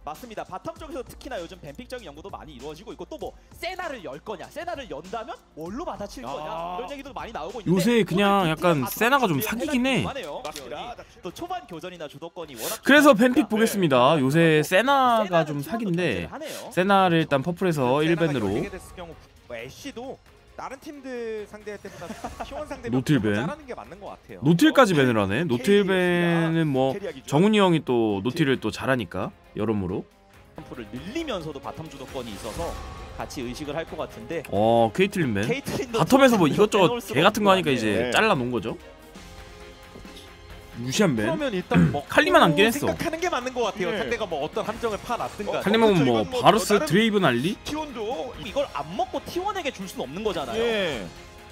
맞습니다. 바텀 쪽에서 특히나 요즘 뱀픽적인 연구도 많이 이루어지고 있고 또 뭐 세나를 열 거냐, 세나를 연다면 뭘로 받아칠 거냐 이런 얘기도 많이 나오고 있는데 요새 그냥 약간 세나가 좀 사기긴 해. 맞습니다. 또 초반 교전이나 주도권이 워낙 그래서 뱀픽 보겠습니다. 요새 세나가 좀 사기인데 세나를 일단 퍼플에서 1밴으로 애쉬도 다른 팀들 상대할 때보다 T1 상대 노틸 잘하는 게 맞는 것 같아요. 노틸까지 밴을 하네. 노틸 밴은 뭐 정훈이 형이 또 노틸을 또 잘하니까 여러모로. 를 밀리면서도 바텀 주도권이 있어서 같이 의식을 할 것 같은데. 케이틀린 밴. 바텀에서 뭐 이것저것 개 같은 거 하니까 이제 잘라 놓은 거죠. 무시한 밴. 그러면 일단 뭐 칼리만 안긴 했어. 생각하는 게 맞는 것 같아요. 상대가 뭐 어떤 함정을 파놨든가. 칼리만 뭐 바루스, 드레이븐 알리? T1도 이걸 안 먹고 T1에게 줄 수는 없는 거잖아요. 예.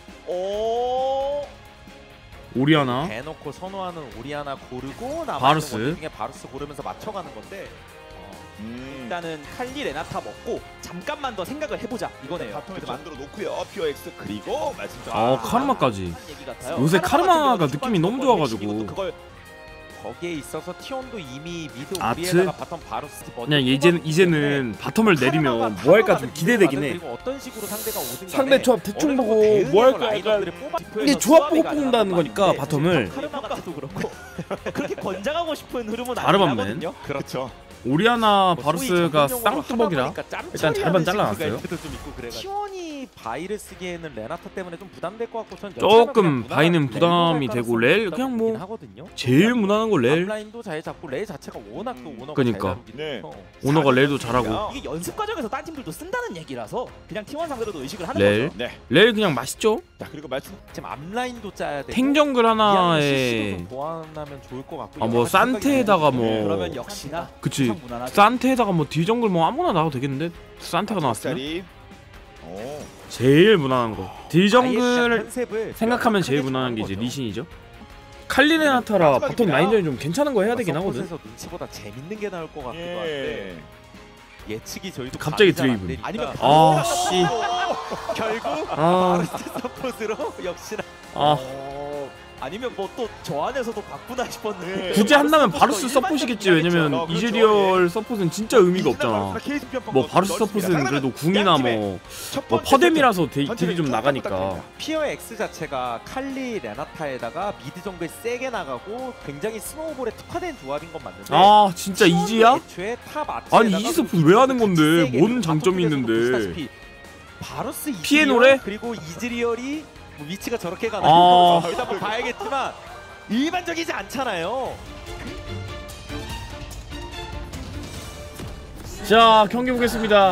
오리아나. 대놓고 선호하는 오리아나 고르고 바루스. 중에 바루스 고르면서 맞춰가는 건데. 일단은 칼리 레나타 먹고 잠깐만 더 생각을 해보자 이거네요. 바텀에 만들어 놓고요. 퓨어엑스 그리고 말씀 카르마까지. 요새 카르마가 느낌이 너무 좋아가지고. 그걸 거기에 있어서 T1도 이미 미드 아트? 오리에다가 바텀 바루스 그냥 이제는 바텀을 내리면 뭐 할까 좀 기대되긴 해. 어떤 식으로 상대가 오든 상대 조합 대충 보고 뭐 할까 약간 이게 조합 보고 뽑는다는 거니까 바텀을. 카르마까도 그렇고 그렇게 권장하고 싶은 흐름은 다르반맨. 아니거든요. 그렇죠. 오리아나 바루스가 쌍뚜벅이라 일단 잘만 잘라놨어요. T1이 바이를 쓰기에는 레나타 때문에 좀 부담될 것 같고 전 조금 바이는 부담이 되고 렐 그냥 뭐 제일 무난한 거 렐. 라인도 잘 잡고 렐 자체가 워낙 또 오너가 그러니까. 잘 다루기 오너가 렐도 잘하고. 이게 연습 과정에서 딴 팀들도 쓴다는 얘기라서 그냥 T1 상대로도 의식을 하는 렐. 거죠. 렐 그냥 맛있죠? 자, 그리고 말씀 지금 앞라인도 짜야 되고 탱정글 하나에 보완하면 좋을 것 같고 뭐 산테에다가 뭐 그러면 역시나 그치 산테에다가 뭐 D정글 뭐 아무나 나와도 되겠는데 산테가 나왔으면 제일 무난한 거 D정글 생각하면 제일 무난한 게 이제 리신이죠. 칼리레나타라 바텀 라인전이 좀 괜찮은 거 해야 되긴 하거든. 눈치보다 재밌는 게 나올 것 같기도 한데 예측이 저희도 갑자기 드레이븐. 아니면 씨. 결국 바루스 서폿으로 역시나 아니면 뭐 또 저 안에서도 바꾸나 싶었는데 굳이 한다면 바루스 서폿이겠지. 왜냐면 이즈리얼 서폿은 진짜 의미가 없잖아. 뭐 바루스 서폿은 그래도 궁이나 뭐 퍼뎀이라서 딜이 좀 나가니까. 피어 X 자체가 칼리 레나타에다가 미드 정글 세게 나가고 굉장히 스노우볼에 특화된 조합인 건 맞는데 진짜 이지야? 아니 이지 서폿 왜 하는 건데? 뭔 장점이 있는데? 바루스 피해 노래? 그리고 이즈리얼이 뭐 위치가 저렇게 가나 일단 한번 봐야겠지만 일반적이지 않잖아요. 자 경기 보겠습니다.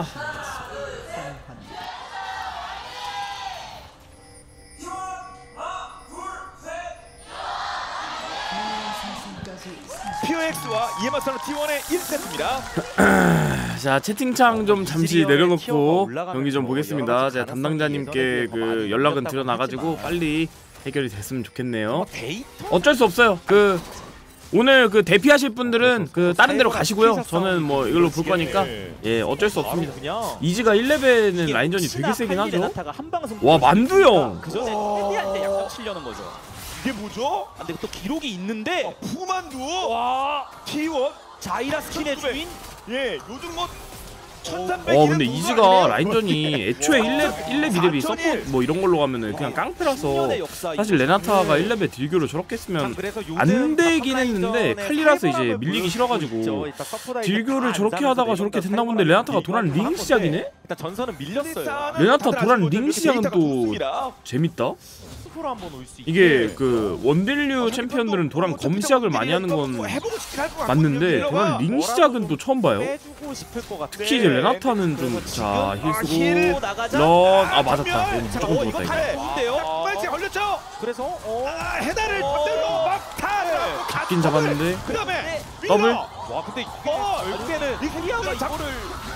퓨어엑스와 이에 맞서는 T1의 1세트입니다. 자 채팅창 좀 잠시 내려놓고 경기 좀 보겠습니다. 제가 담당자님께 그 연락은 드려놔가지고 빨리 해결이 됐으면 좋겠네요. 어쩔 수 없어요. 오늘 대피하실 분들은 다른 데로 가시고요. 저는 뭐 이걸로 볼 거니까 어쩔 수 없습니다. 이지가 1레벨은 라인전이 되게 세긴 하죠. 와 만두형. 그 전에 헤디할 때 약간 치려는 거죠. 이게 뭐죠? 근데 또 기록이 있는데 푸만두. 와 T1 자이라 스킨의 주인. 요즘 뭐 1300. 근데 이지가 라인전이 애초에 1레 미렙이 서폿 뭐 이런 걸로 가면은 그냥 깡패라서 사실 레나타가 1레벨 딜교를 저렇게 했으면 안 되긴 했는데 칼리라서 이제 밀리기 싫어가지고 딜교를 저렇게 하다가 저렇게 됐나 본데 레나타가 도란 링 시작이네? 일단 전선은 밀렸어요. 레나타 도란 링 시작은 또 재밌다? 이게 원딜류 챔피언들은 도란 검 시작을 많이 하는 건 맞는데 도란 링 시작은 또 처음 봐요. 특히 이제 레나타는 좀 힐 쓰고 런 맞았다. 무조건 죽었다 이거. 빨리 걸렸죠. 그래서 헤다를 막타 잡긴 잡았는데 그다음에 더블. 와 근데 결국에는 캐리아가 이거를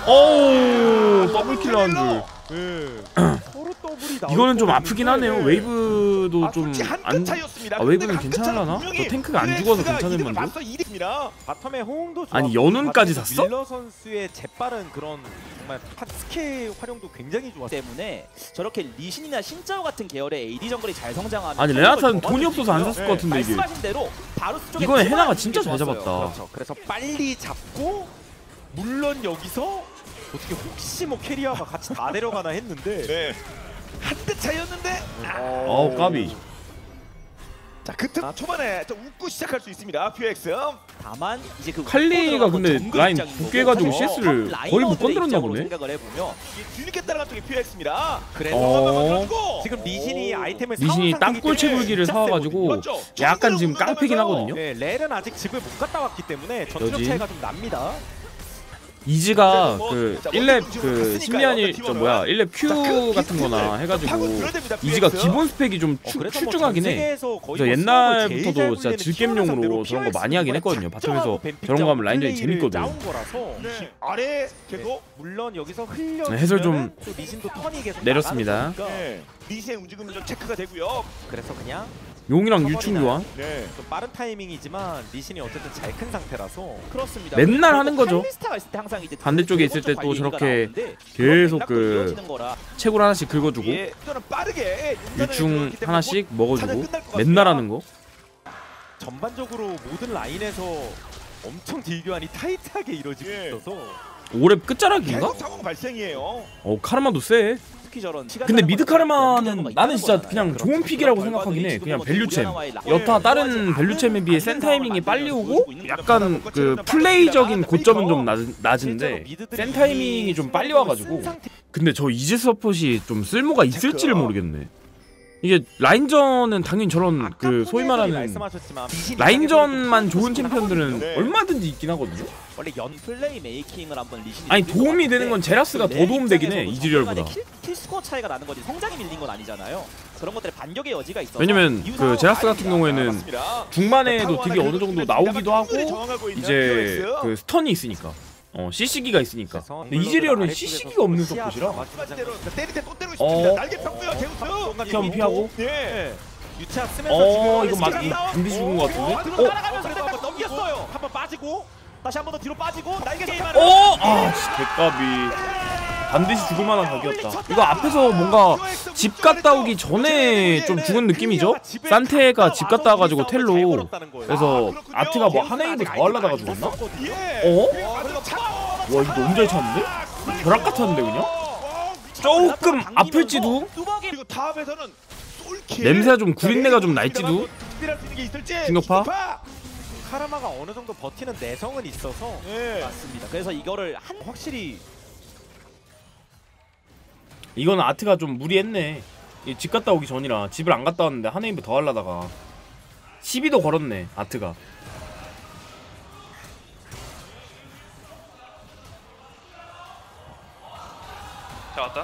더블킬 나온 줄. 서로 더블이 이거는 좀 아프긴 하네요. 웨이브도 좀 안. 차이였습니다. 웨이브는 괜찮으려나? 저 탱크가 안 죽어서 괜찮은 건데. 바텀에 호응도 아니 연운까지 샀어? 밀러 선수의 재빠른 그런 정말 스킬 활용도 굉장히 좋았어요. 때문에 저렇게 리신이나 신짜오 같은 계열의 AD 정글이 잘 성장하면 아니 레나타는 돈이 없어서 안 샀을 것 같은데 이게. 말씀하신 대로 바루스 쪽에 이거는 헤나가 진짜 잘 잡았다. 그렇죠. 그래서 빨리 잡고 물론 여기서 어떻게 혹시 뭐 캐리어가 같이 다 내려가나 했는데 네. 한 대 차였는데. 까비. 자, 초반에 좀 웃고 시작할 수 있습니다. 퓨엑스. 다만 이제 그 칼리가 근데 라인 두께가지고 CS를 거의 못 건드렸나 보네. 생각을 해보면 뒤늦게 따라간 쪽이 퓨엑스입니다. 그래서 지금 리신이 아이템을 리신이 사온 땅굴 상태이기 채굴기를 때문에 사와가지고 그렇죠. 약간 지금 깡패긴 하거든요. 네, 렐은 아직 집을 못 갔다 왔기 때문에 전투력 여지. 차이가 좀 납니다. 이지가 그 1렙 그 신비한일 저 뭐야 1렙 Q 같은 거나 해가지고 이지가 기본 스펙이 좀 출중하긴 해. 저 옛날부터도 진짜 질겜용으로 저런 거 많이 하긴 했거든요. 바텀에서 저런 거 하면 라인전이 재밌거든. 네. 아래 계속 물론 여기서 흘려 네, 해설 좀 리신도 턴이 계속 내렸습니다. 나가는 거니까. 네. 리시의 움직임은 좀 체크가 되고요. 그래서 그냥 용이랑 유충 교환 네. 좀 빠른 타이밍이지만 리신이 어쨌든 잘 큰 상태라서 그렇습니다. 맨날 하는 거죠. 칼리스타가 있을 때 항상 이제 반대쪽에 있을 때 또 저렇게 계속 그 채굴 하나씩 긁어주고 예. 저는 빠르게 유충 하나씩 먹어주고 맨날 하는 거. 전반적으로 모든 라인에서 엄청 딜 교환이 타이트하게 이루어지고 예. 있어서 5렙 끝자락인가? 계속 상황 발생이에요. 카르마도 세. 근데 미드 카르마는 나는 진짜 그냥 좋은 픽이라고 생각하긴 해. 그냥 밸류챔. 여타 다른 밸류챔에 비해 센 타이밍이 빨리 오고 약간 그 플레이적인 고점은 좀 낮은데 센 타이밍이 좀 빨리 와가지고. 근데 저 이지 서폿이 좀 쓸모가 있을지를 모르겠네. 이게 라인전은 당연히 저런 그 소위 말하는 라인전만 좋은 챔피언들은 얼마든지 있긴 하거든요. 원래 연 플레이 메이킹을 한번 리신이 아니 도움이 되는 건 제라스가 더 도움되긴 해 이즈리얼보다. 킬 스코어 차이가 나는 거지 성장이 밀린 건 아니잖아요. 그런 것들의 반격의 여지가 있어서 왜냐면 그 제라스 같은 경우에는 중반에도 딜이 어느 정도 나오기도 하고 이제 그 스턴이 있으니까 CC기가 있으니까. 근데 이즈리얼은 CC기가 없는 서폿이라 때릴 때또 때리고 싶습니다. 날개 펴고요. 피하면 피하고. 예. 유차 쓰면서 이거 막 반드시 죽은 거 같은데? 따라가면서 그래도 한번 넘겼어요. 한번 빠지고 다시 한 번 더 뒤로 빠지고 날개 게임하는 개까비. 반드시 죽을 만한 각이었다. 이거 앞에서 뭔가 집 갔다 오기 전에 좀 죽은 느낌이죠? 산테가 집 갔다 와가지고 텔로 그래서 아트가 뭐 하네이브 다 하려다가 죽었나? 와 이거 너무 잘 찼는데? 벼락 같았는데 그냥? 조금 아플지도? 그리고 다음에서는 냄새가 좀 구린내가 좀 날지도? 충격파? 카르마가 어느 정도 버티는 내성은 있어서 맞습니다. 그래서 이거를 확실히 이건 아트가 좀 무리했네. 집 갔다 오기 전이라 집을 안 갔다 왔는데 하네이브 더 하려다가 시비도 걸었네 아트가. 자 왔다.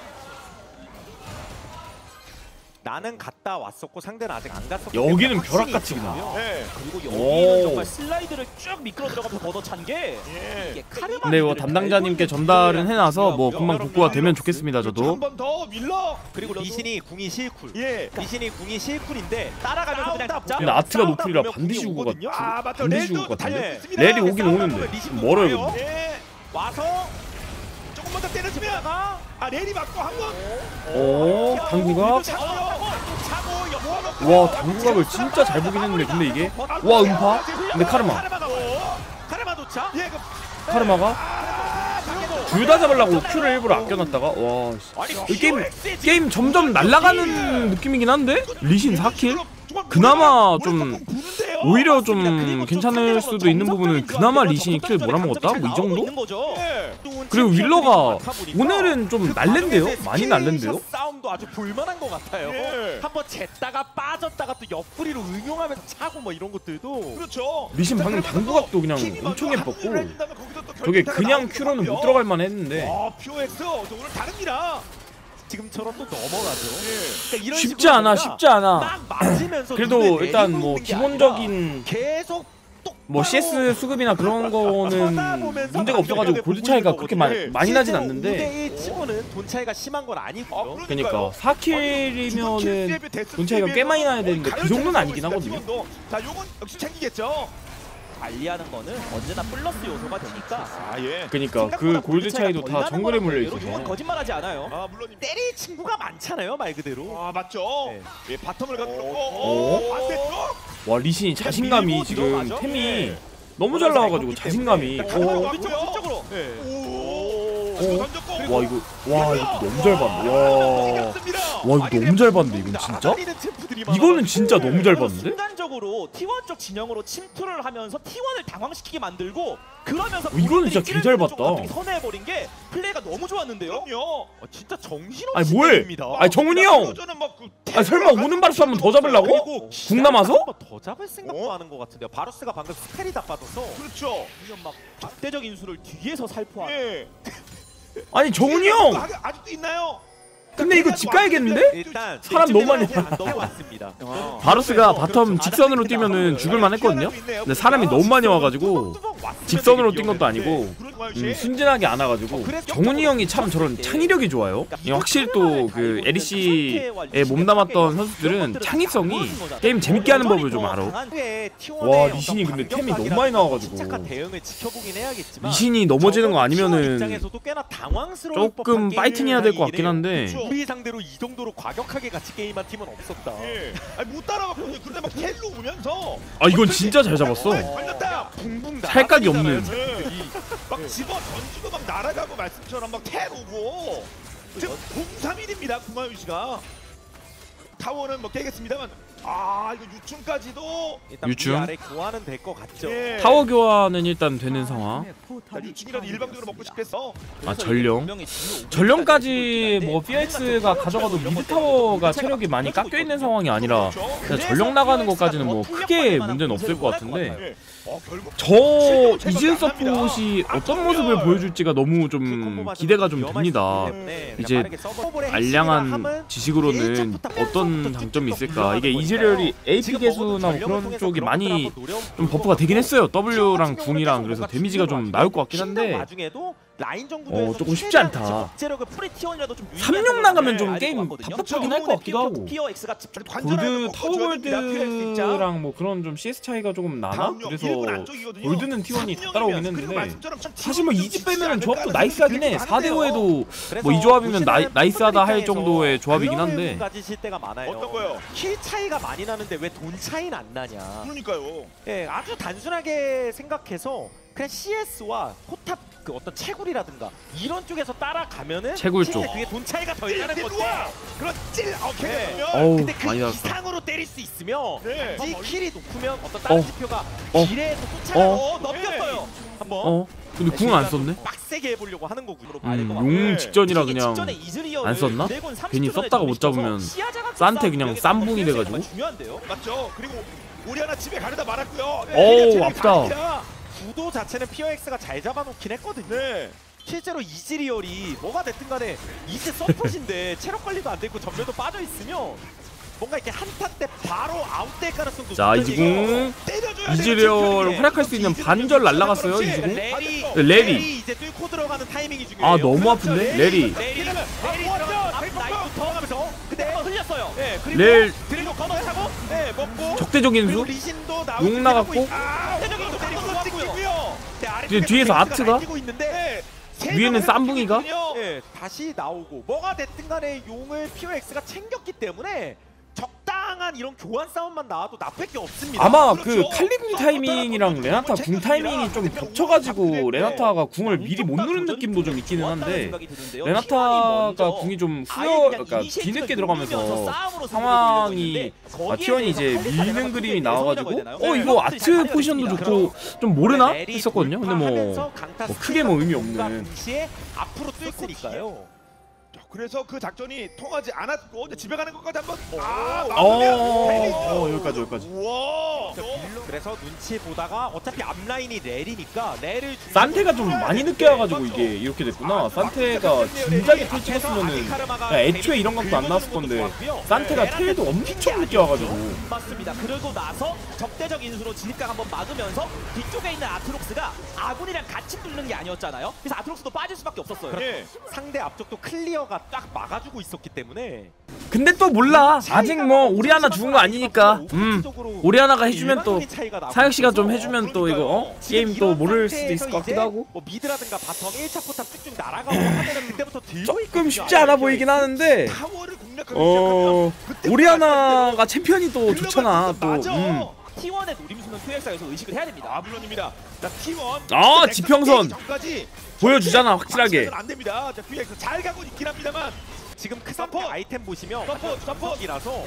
나는 갔다 왔었고 상대는 아직 안 갔었고 여기는 벼락같이 그냥. 그리고 여기는 정말 슬라이드를 쭉 미끄러 들어가면서 걷어찬 게 이게 카르마. 근데 뭐 담당자님께 전달은 해놔서 뭐 금방 복구가 되면 좋겠습니다 저도. 한 번 더 밀러. 그리고 리신이 궁이 실쿨. 예. 리신이 궁이 실쿨인데 따라가면서 그냥 잡자. 근데 아트가 노플이라 반드시 죽을 것 같아. 반드시 죽을 것 같은데? 렐이 오긴 오는데 멀어요 근데. 와서 조금만 더 때려주면 렐이 맞고 한 번. 당구각. 와 당구각을 진짜 잘 보긴 했는데 근데 이게 와 음파. 근데 카르마. 카르마 도착. 카르마가 둘 다 잡으려고 Q를 일부러 아껴놨다가 와 이 게임 점점 날아가는 느낌이긴 한데 리신 4킬? 그나마 좀 오히려 좀 괜찮을 수도 있는 부분은 그나마 리신이 킬 몰아먹었다? 뭐 이 정도? 그리고 윌러가 오늘은 좀 날랜데요? 많이 날랜데요? 싸움도 아주 볼만한 것 같아요. 한번 쟀다가 빠졌다가 또 옆구리로 응용하면서 차고 뭐 이런 것들도. 그렇죠. 리신 방금 당구각도 그냥 엄청 예뻤고 저게 그냥 Q로는 못 들어갈 만 했는데 퓨엑스 오늘 다릅니다. 지금처럼 또 넘어가죠. 그러니까 이런 쉽지 않아 쉽지 않아. 막 맞으면서 그래도 일단 뭐 기본적인 계속 뭐 CS 수급이나 그런 거는 문제가 없어가지고 골드 차이가 그렇게 많이 나진 않는데 5대1 치고는 돈 차이가 심한 건 아니고요. 그러니까 4킬이면은 돈 차이가 꽤 많이 나야 되는데 그 정도는 아니긴 하거든요. 자, 요건 역시 챙기겠죠. 관리하는 거는 언제나 플러스 요소가 되니까. 예. 그러니까 그 골드 차이도 다 정글에 물려 용은 있어서 거짓말하지 않아요. 물론 때릴 친구가 많잖아요 말 그대로. 맞죠. 예, 바텀을 오? 가고 반대쪽. 와 리신이 자신감이 지금 템이 너무 잘 나와가지고 자신감이 오른쪽으로 네. 오. 던졌고. 와 이거 너무 잘 봤네. 와 이거 너무 잘 봤네 이건 진짜. 이거는 진짜 너무 잘 봤는데? 순간적으로 T1 쪽 진영으로 침투를 하면서 T1을 당황시키게 만들고 그러면서 이거는 진짜 개 잘 봤다. 선회해버린 게 플레이가 너무 좋았는데요? 그럼요. 진짜 정신없이 아니 뭐해? 때립니다. 아니 정훈이 형. 아니 설마 오는 바루스 한번 더 잡으려고? 궁 남아서? 한번 더 잡을 생각도 하는 것 같은데요. 바루스가 방금 스펠이 다 빠져서. 그렇죠. 이런 막 적대적 인수를 뒤에서 살포하는. 예. 아니 정훈이 형. 아직도 있나요? 근데 이거 집 가야겠는데? 일단 사람 너무 많이 넘어왔습니다. 바루스가 바텀 직선으로 뛰면은 죽을만 했거든요. 근데 사람이 너무 많이 와가지고 직선으로 뛴 것도 아니고 순진하게 안 와가지고 정훈이 형이 참 저런 창의력이 좋아요. 확실히 또 그 LEC에 몸담았던 선수들은 창의성이 게임 재밌게 하는 법을 좀 알아. 와 리신이 근데 템이 너무 많이 나와가지고 리신이 넘어지는 거 아니면은 조금 파이팅해야 될 것 같긴 한데 우리 상대로 이 정도로 과격하게 같이 게임한 팀은 없었다. 예. 아니 못 따라가거든요. 그런데 막 텔로 오면서 아 이건 진짜 잘 잡았어. 걸렸다. 붕붕 살각이 없는. 막 집어 던지고 막 날아가고 말씀처럼 막 텔 오고. 지금 031입니다. 구마유 씨가. 타워는 뭐 깨겠습니다만. 아 이거 유충까지도. 유충. 아래 교환은 될 것 같죠. 예. 타워 교환은 일단 되는 상황. 유충이라도 일방적으로 먹고 싶겠어. 아 전령. 전령까지 뭐 PX가 가져가도 미드 타워가 체력이 많이 깎여 있는 상황이 아니라 그냥 전령 나가는 것까지는 뭐 크게 문제는 없을 것 같은데 예. 결국 저 이즈 서폿이 어떤 모습을 보여줄지가 너무 좀 기대가 좀 됩니다. 이제 알량한 지식으로는 어떤 장점이 있을까? 이게 이즈리얼이 AP 개수나 뭐 그런 쪽이 많이 좀 버프가 되긴 했어요. W랑 궁이랑 그래서 데미지가 좀 나올 것 같긴 한데 조금 쉽지 않다. 3령 나가면 좀 게임 답답하긴 할 것 같기도 하고 골드 타워 골드랑 뭐 그런 좀 CS 차이가 조금 나나? 그래서 골드는 T1이 다 따라오긴 했는데 사실 뭐 이집 빼면은 조합도 나이스하긴 해. 4대5에도 뭐 이 조합이면 나이스하다 할 정도의 조합이긴 한데 어떤 거요? 킬 차이가 많이 나는데 왜 돈 차이는 안 나냐. 그러니까요. 예, 아주 단순하게 생각해서 그냥 CS와 포탑 그 어떤 채굴이라든가 이런 쪽에서 따라가면은 채굴 쪽. 그게 돈 차이가 더 있다는 거지. 그렇지. 오케이. 네. 어우 근데 그 많이 나왔어. 이상으로 때릴 수 있으면 네. 이 킬이 높으면 어떤 다른 지표가 기뢰에서 쫓아가고 넘겼어요. 한번. 근데 궁 안 썼네? 빡세게 해보려고 하는 거고요. 용 직전이라 그냥 안 썼나? 괜히 썼다가 못 잡으면 싼테 그냥 쌈붕이 돼가지고. 맞죠. 그리고 우리 하나 집에 가려다 말았고요. 어우 아프다. 구도 자체는 POX가 잘 잡아놓긴 했거든요. 네. 실제로 이즈리얼이 뭐가 됐든 간에 이제 서폿인데 체력 관리도 안 되고 전멸도 빠져있으면 뭔가 이렇게 한타 때 바로 아웃될 가능성도 자 이지궁 이즈리얼 활약할 수 있는 반절 날라갔어요. 이지궁 레리 이제 뚫고 들어가는 타이밍이 중요해요. 아 너무 아픈데? 레리 들어가면서 근데 흘렸어요. 네, 렐 그리고 건너타고 네, 먹고 적대적인 수 용 나갔고 뒤에서 아트가 위에는 쌈붕이가 네, 다시 나오고 뭐가 됐든 간에 용을 POX가 챙겼기 때문에 적당한 이런 교환 싸움만 나와도 나쁠 게 없습니다. 아마 그 칼리궁 타이밍이랑 레나타 궁 타이밍이 좀 겹쳐가지고 레나타가 궁을 미리 못 누른 느낌도 좀 있기는 한데 레나타가 궁이 좀 그러니까 뒤늦게 들어가면서 상황이 T1이 이제 밀는 그림이 나와가지고 이거 아트 포지션도 좋고 좀 모르나 했었거든요. 근데 뭐 크게 뭐 의미 없는 앞으로 뚫고니까요. 그래서 그 작전이 통하지 않았고 이제 집에 가는 것까지 한번 여기까지 우와. 그래서 눈치 보다가 어차피 앞라인이 렐이니까 렐을 산테가 좀 많이 늦게 와가지고 이게 이렇게 됐구나. 산테가 진작에 텔 찍었으면은 애초에 이런 각도 안 나왔을 건데 산테가 텔도 엄청 늦게 와가지고 맞습니다. 그러고 나서 적대적 인수로 진입각 한번 막으면서 뒤쪽에 있는 아트록스가 아군이랑 같이 뚫는 게 아니었잖아요. 그래서 아트록스도 빠질 수밖에 없었어요. 예. 상대 앞쪽도 클리어가 딱 막아주고 있었기 때문에. 근데 또 몰라. 아직 뭐 오리아나 죽은 거 아니니까. 오리아나가 해주면 또 사역씨가 좀 해주면 또 이거 게임 또 모를 수도 있을 것 같기도 하고. 뭐 미드라든가 바텀 1차 포탑 쭉쭉 날아가고 하면은 그때부터 조금 쉽지 않아 보이긴 하는데 오리아나가 챔피언이 또 좋잖아 또. T1의 노림수는 PX에서 의식을 해야 됩니다. 물론입니다. 자, T1. 아, 지평선. 전까지 보여주잖아 확실하게. 안 됩니다. 자, QX 잘 가고 있긴 합니다만. 지금 그 상태 아이템 보시면 서포트라서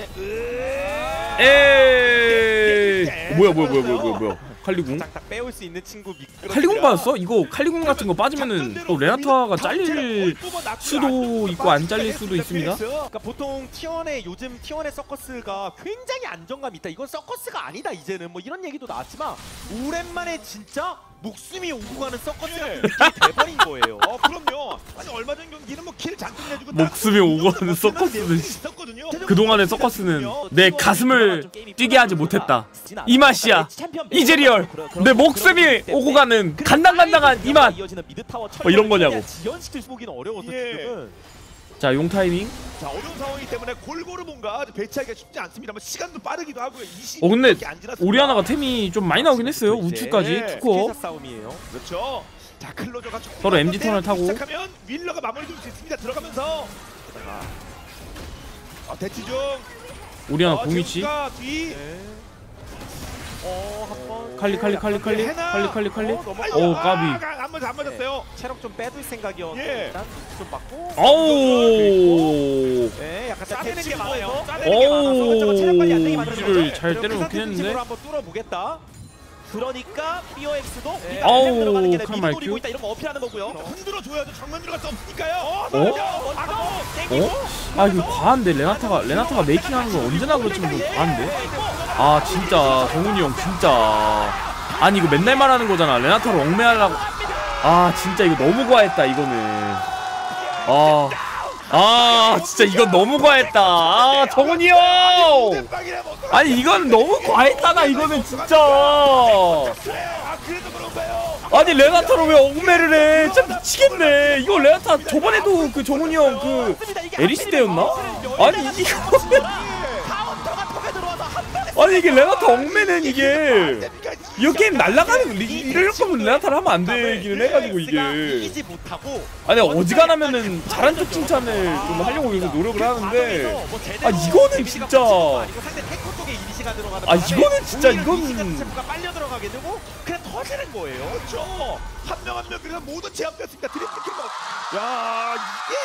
에이. 뭐야. 칼리궁? 딱 빼올 수 있는 친구 칼리궁 빠졌어? 이거 칼리궁 같은 거 빠지면은 또 레나타가 잘릴 수도 있고 안 잘릴 수도 있습니다. 그러니까 보통 T1의 요즘 T1의 서커스가 굉장히 안정감이 있다. 이건 서커스가 아니다 이제는 뭐 이런 얘기도 나왔지만 오랜만에 진짜 목숨이 오고 가는 서커스가 느낌이 돼버린 거예요. 그럼요. 아니 얼마 전 경기는 뭐 킬 잔뜩 내주고 목숨이 오고 가는 서커스는 있었거든요. 그동안의 서커스는 내 가슴을 뛰게 하지 못했다. 이 맛이야. 이즈리얼. 내 목숨이 오고 가는 간당간당한 이 맛. 뭐 이런 거냐고. 지연시킬 수 보기는 어려워서 예. 지금은. 자, 용 타이밍. 자, 어려운 상황이기 때문에 골고루 뭔가 배치하기가 쉽지 않습니다만 시간도 빠르기도 하고요. 근데 20분밖에 안 지났습니다. 오리아나가 템이 좀 많이 나오긴 했어요. 우측까지 예, 투코어. 싸움이에요. 그렇죠. 자, 클로저가 서로 MG 턴을 타고. 시작하면 윌러가 마무리 줄 수 있습니다. 들어가면서 대치 중. 오리아나 공위치. 뒤. 한번 칼리. 오, 까비. 안 맞았어요. 체력 좀 빼둘 생각이었고 예. 일단 좀 맞고. 아우. 네, 약간 짜내는 게 대치 많아요. 뭐. 짜내는 게 많아서 저거 체력 관리 안 되게 만드는 거죠. 이를 잘 때려놓긴 했는데. 한번 뚫어보겠다. 그러니까 BOX도 아우, 들어가는 게 칼 미드 마이크. 노리고 있다 이런 거 어필하는 거고요. 흔들어 줘야죠. 정면 들어갈 수 없으니까요. 아, 이거 과한데 레나타가 메이킹하는 거 언제나 그렇지만 이거 과한데. 아, 진짜 정훈이 형 진짜. 아니 이거 맨날 말하는 거잖아. 레나타로 얽매하려고. 아, 진짜 이거 너무 과했다 이거는. 진짜 이건 너무 과했다. 아, 정훈이 형. 아니 이건 너무 과했다 이거는 진짜. 그래도 그런가요? 아니 레나타로 왜 얽매를 해? 진짜 미치겠네. 이거 레나타 저번에도 그 정훈이 형 그 에리시 때였나? 아니 이거 아니 이게 레나타 얽매는 이게 이 게임 날라가는 이럴 거면 레나타를 하면 안 되기는 해가지고 이게. 이기지 못하고 아니 어지간하면은 잘한 쪽 칭찬을 좀 하려고 요새 노력을 하는데 아 이거는 진짜 이거는 진짜 이건 가 빨려 들어가게 되고 그냥 터지는 거예요. 그렇죠. 한 명 그래서 모두 제압됐습니다. 드리프트 킬러. 야,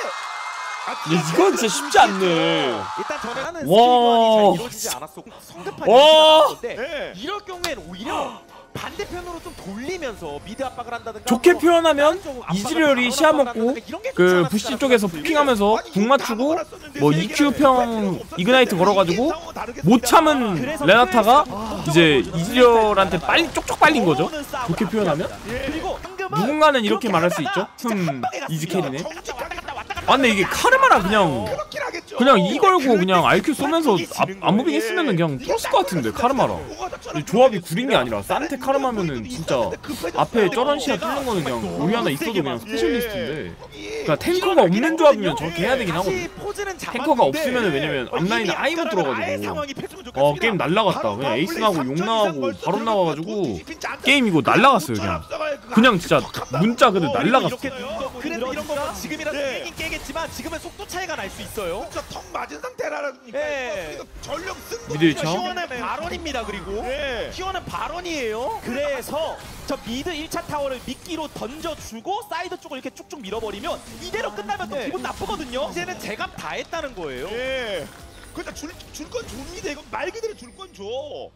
이건 진짜 쉽지 않네. 일단 저는 하는 스킬 와. 교환이 잘 이루어지지 않았었고 성급한 와. 이기가 나왔는데 네. 이럴 경우에는 오히려 반대편으로 좀 돌리면서 미드 압박을 한다든가 좋게 뭐 표현하면 다른 쪽 압박을 이즈리얼이 시야 바로 먹고 나간다든가 이런 게 그 좋지 부시 않았을까 쪽에서 싶은데 포킹하면서 궁 맞추고 뭐 EQ평 이그나이트 걸어가지고 못 참은 레나타가 이제 이즈리얼한테 빨리 쪽쪽 빨린 거죠. 좋게 표현하면 그리고 누군가는 이렇게 말할 수 있죠. 이지 캐리네. 아 근데 이게 카르마라 그냥 이 걸고 그냥 IQ 쏘면서 안무빙 했으면은 그냥 뚫었을 것 같은데 카르마라. 조합이 구린 게 아니라 산테 카르마면은 진짜 앞에 저런 시야 뚫는 거는 그냥 우리 하나 있어도 그냥 스페셜리스트인데. 그러니까 탱커가 없는 조합이면 저렇게 해야 되긴 하거든. 탱커가 없으면은 왜냐면 앞라인에 아예 못 들어가지고 게임 날라갔다. 그냥 에이스 나고 용 나가고 바로 나와가지고 게임 이거 날라갔어요 그냥 진짜 문자 그대로 날라갔어. 그래도 이런 거 지금이라도 깨긴 깨겠지만 지금은 속도 차이가 날 수 있어요. 진짜 턱 맞은 상태라니까. 네. 전력 승부. 미드 쳐? T1은 발언입니다. 그리고 네. T1은 발언이에요. 그래서 저 미드 1차 타워를 미끼로 던져주고 사이드 쪽을 이렇게 쭉쭉 밀어버리면 이대로 끝나면 또 기분 나쁘거든요. 이제는 제값 다 했다는 거예요. 예. 그러니까 줄 건 줍니다. 이건 말 그대로 줄 건 줘.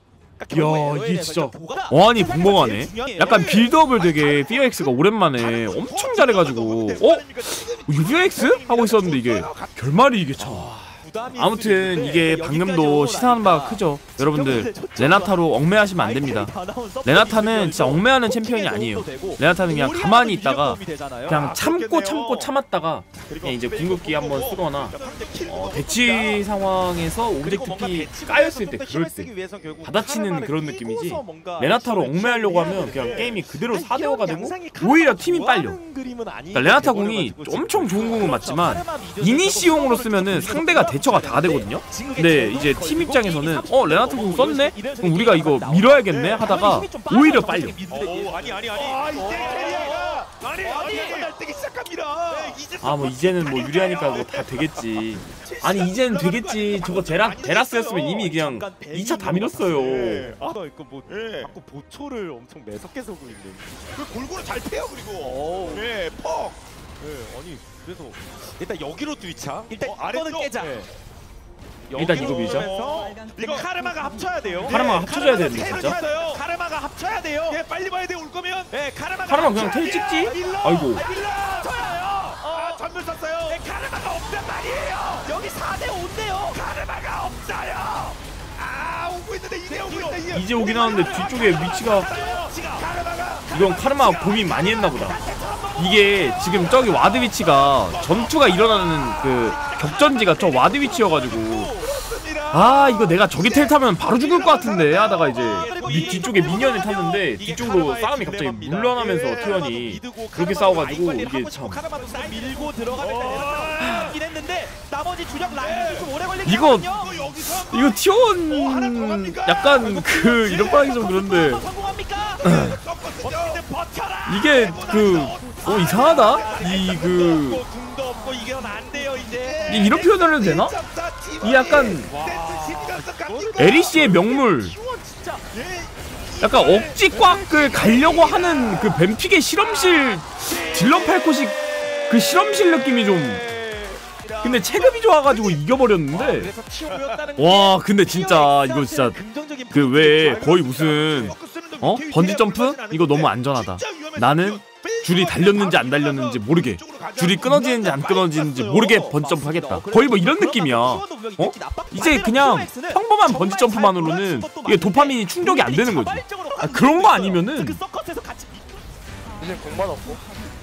야 이게 진짜 어안이 벙벙하네. 약간 빌드업을 되게 피어엑스가 오랜만에 엄청 잘해가지고 유비엑스? 하고 있었는데 이게 결말이 이게 참. 아무튼 이게 방금도 시사하는 바가 크죠. 여러분들 레나타로 얽매하시면 안됩니다. 레나타는 진짜 얽매하는 챔피언이 아니에요. 레나타는 그냥 가만히 있다가 그냥 참고 참았다가 그냥 이제 궁극기 한번 쓰거나 대치 상황에서 오브젝트 피 까였을 때 그럴 때 받아치는 그런 느낌이지. 레나타로 얽매하려고 하면 그냥 게임이 그대로 4대5가 되고 오히려 팀이 빨려. 그러니까 레나타 궁이 엄청 좋은 궁은 맞지만 이니시용으로 쓰면은 상대가 대처가 다 되거든요. 근데 이제 팀 입장에서는 레나타 궁 썼네? 그럼 우리가 이거 밀어야겠네 하다가 오히려 빨려. 아니. 이제 캐리어가 아니 날뛰기 시작합니다. 아 뭐 이제는 뭐 유리하니까 뭐 다 되겠지. 아니 이제는 되겠지. 저거 데라스였으면 이미 그냥 2차 다 밀었어요. 이거 뭐 자꾸 보초를 엄청 매섭게 쏘고 있는. 그 골고루 잘 패요 그리고. 네, 퍽. 아니 그래서 일단 여기로 트위차. 일단 이거는 아래쪽? 깨자. 일단 이거 밀자. 이거 카르마가 합쳐야 돼요. 카르마가 합쳐줘야 되는데 진짜. 카르마가 합쳐야 돼요. 예, 빨리 봐야 돼 올 거면. 네, 카르마가 카르마 그냥 합쳐야 텔 돼요. 찍지? 밀러. 아이고. 아, 전멸 쐈어요. 네, 카르마가 없단 말이에요. 여기 4대 5인데요. 카르마가 없어요. 아, 오고 있는데 이제 오고 있다. 이제 오긴 하는데 뒤쪽에 위치가 카르마가 이건 카르마 고민 많이 했나 보다. 이게 지금 저기 와드 위치가 전투가 일어나는 그 격전지가 저 와드 위치여가지고 아 이거 내가 저기 텔 타면 바로 죽을 것 같은데 하다가 이제 뒤쪽에 미니언을 탔는데 뒤쪽으로 싸움이 갑자기 물러나면서 티원이 그렇게 싸워가지고 이게 참 카르마도 밀고 들어가겠다 했는데 나머지 주력 라인이 좀 오래 걸리긴 이거 하거든요. 이거 티원 약간 그 이런 방이 좀 그런데 성공합니까? 이게 그 이상하다 이 그 궁도 없고 이건 안 돼요 이제. 이런 표현을 해도 되나? 이 약간 에리씨의 명물 약간 억지 꽉을 가려고 하는 그 뱀픽의 실험실 딜러 팔코식 그 실험실 느낌이 좀 근데 체급이 좋아가지고 이겨버렸는데 와 근데 진짜 이거 진짜 그 왜 거의 무슨 번지 점프? 이거 너무 안전하다. 나는 줄이 달렸는지 안 달렸는지 모르게 줄이 끊어지는지 안 끊어지는지 모르게 번지 점프 하겠다. 거의 뭐 이런 느낌이야. 이제 그냥 평범한 번지 점프만으로는 이게 도파민이 충족이 안 되는 거지. 그런 거 아니면은 이제 공만 없고.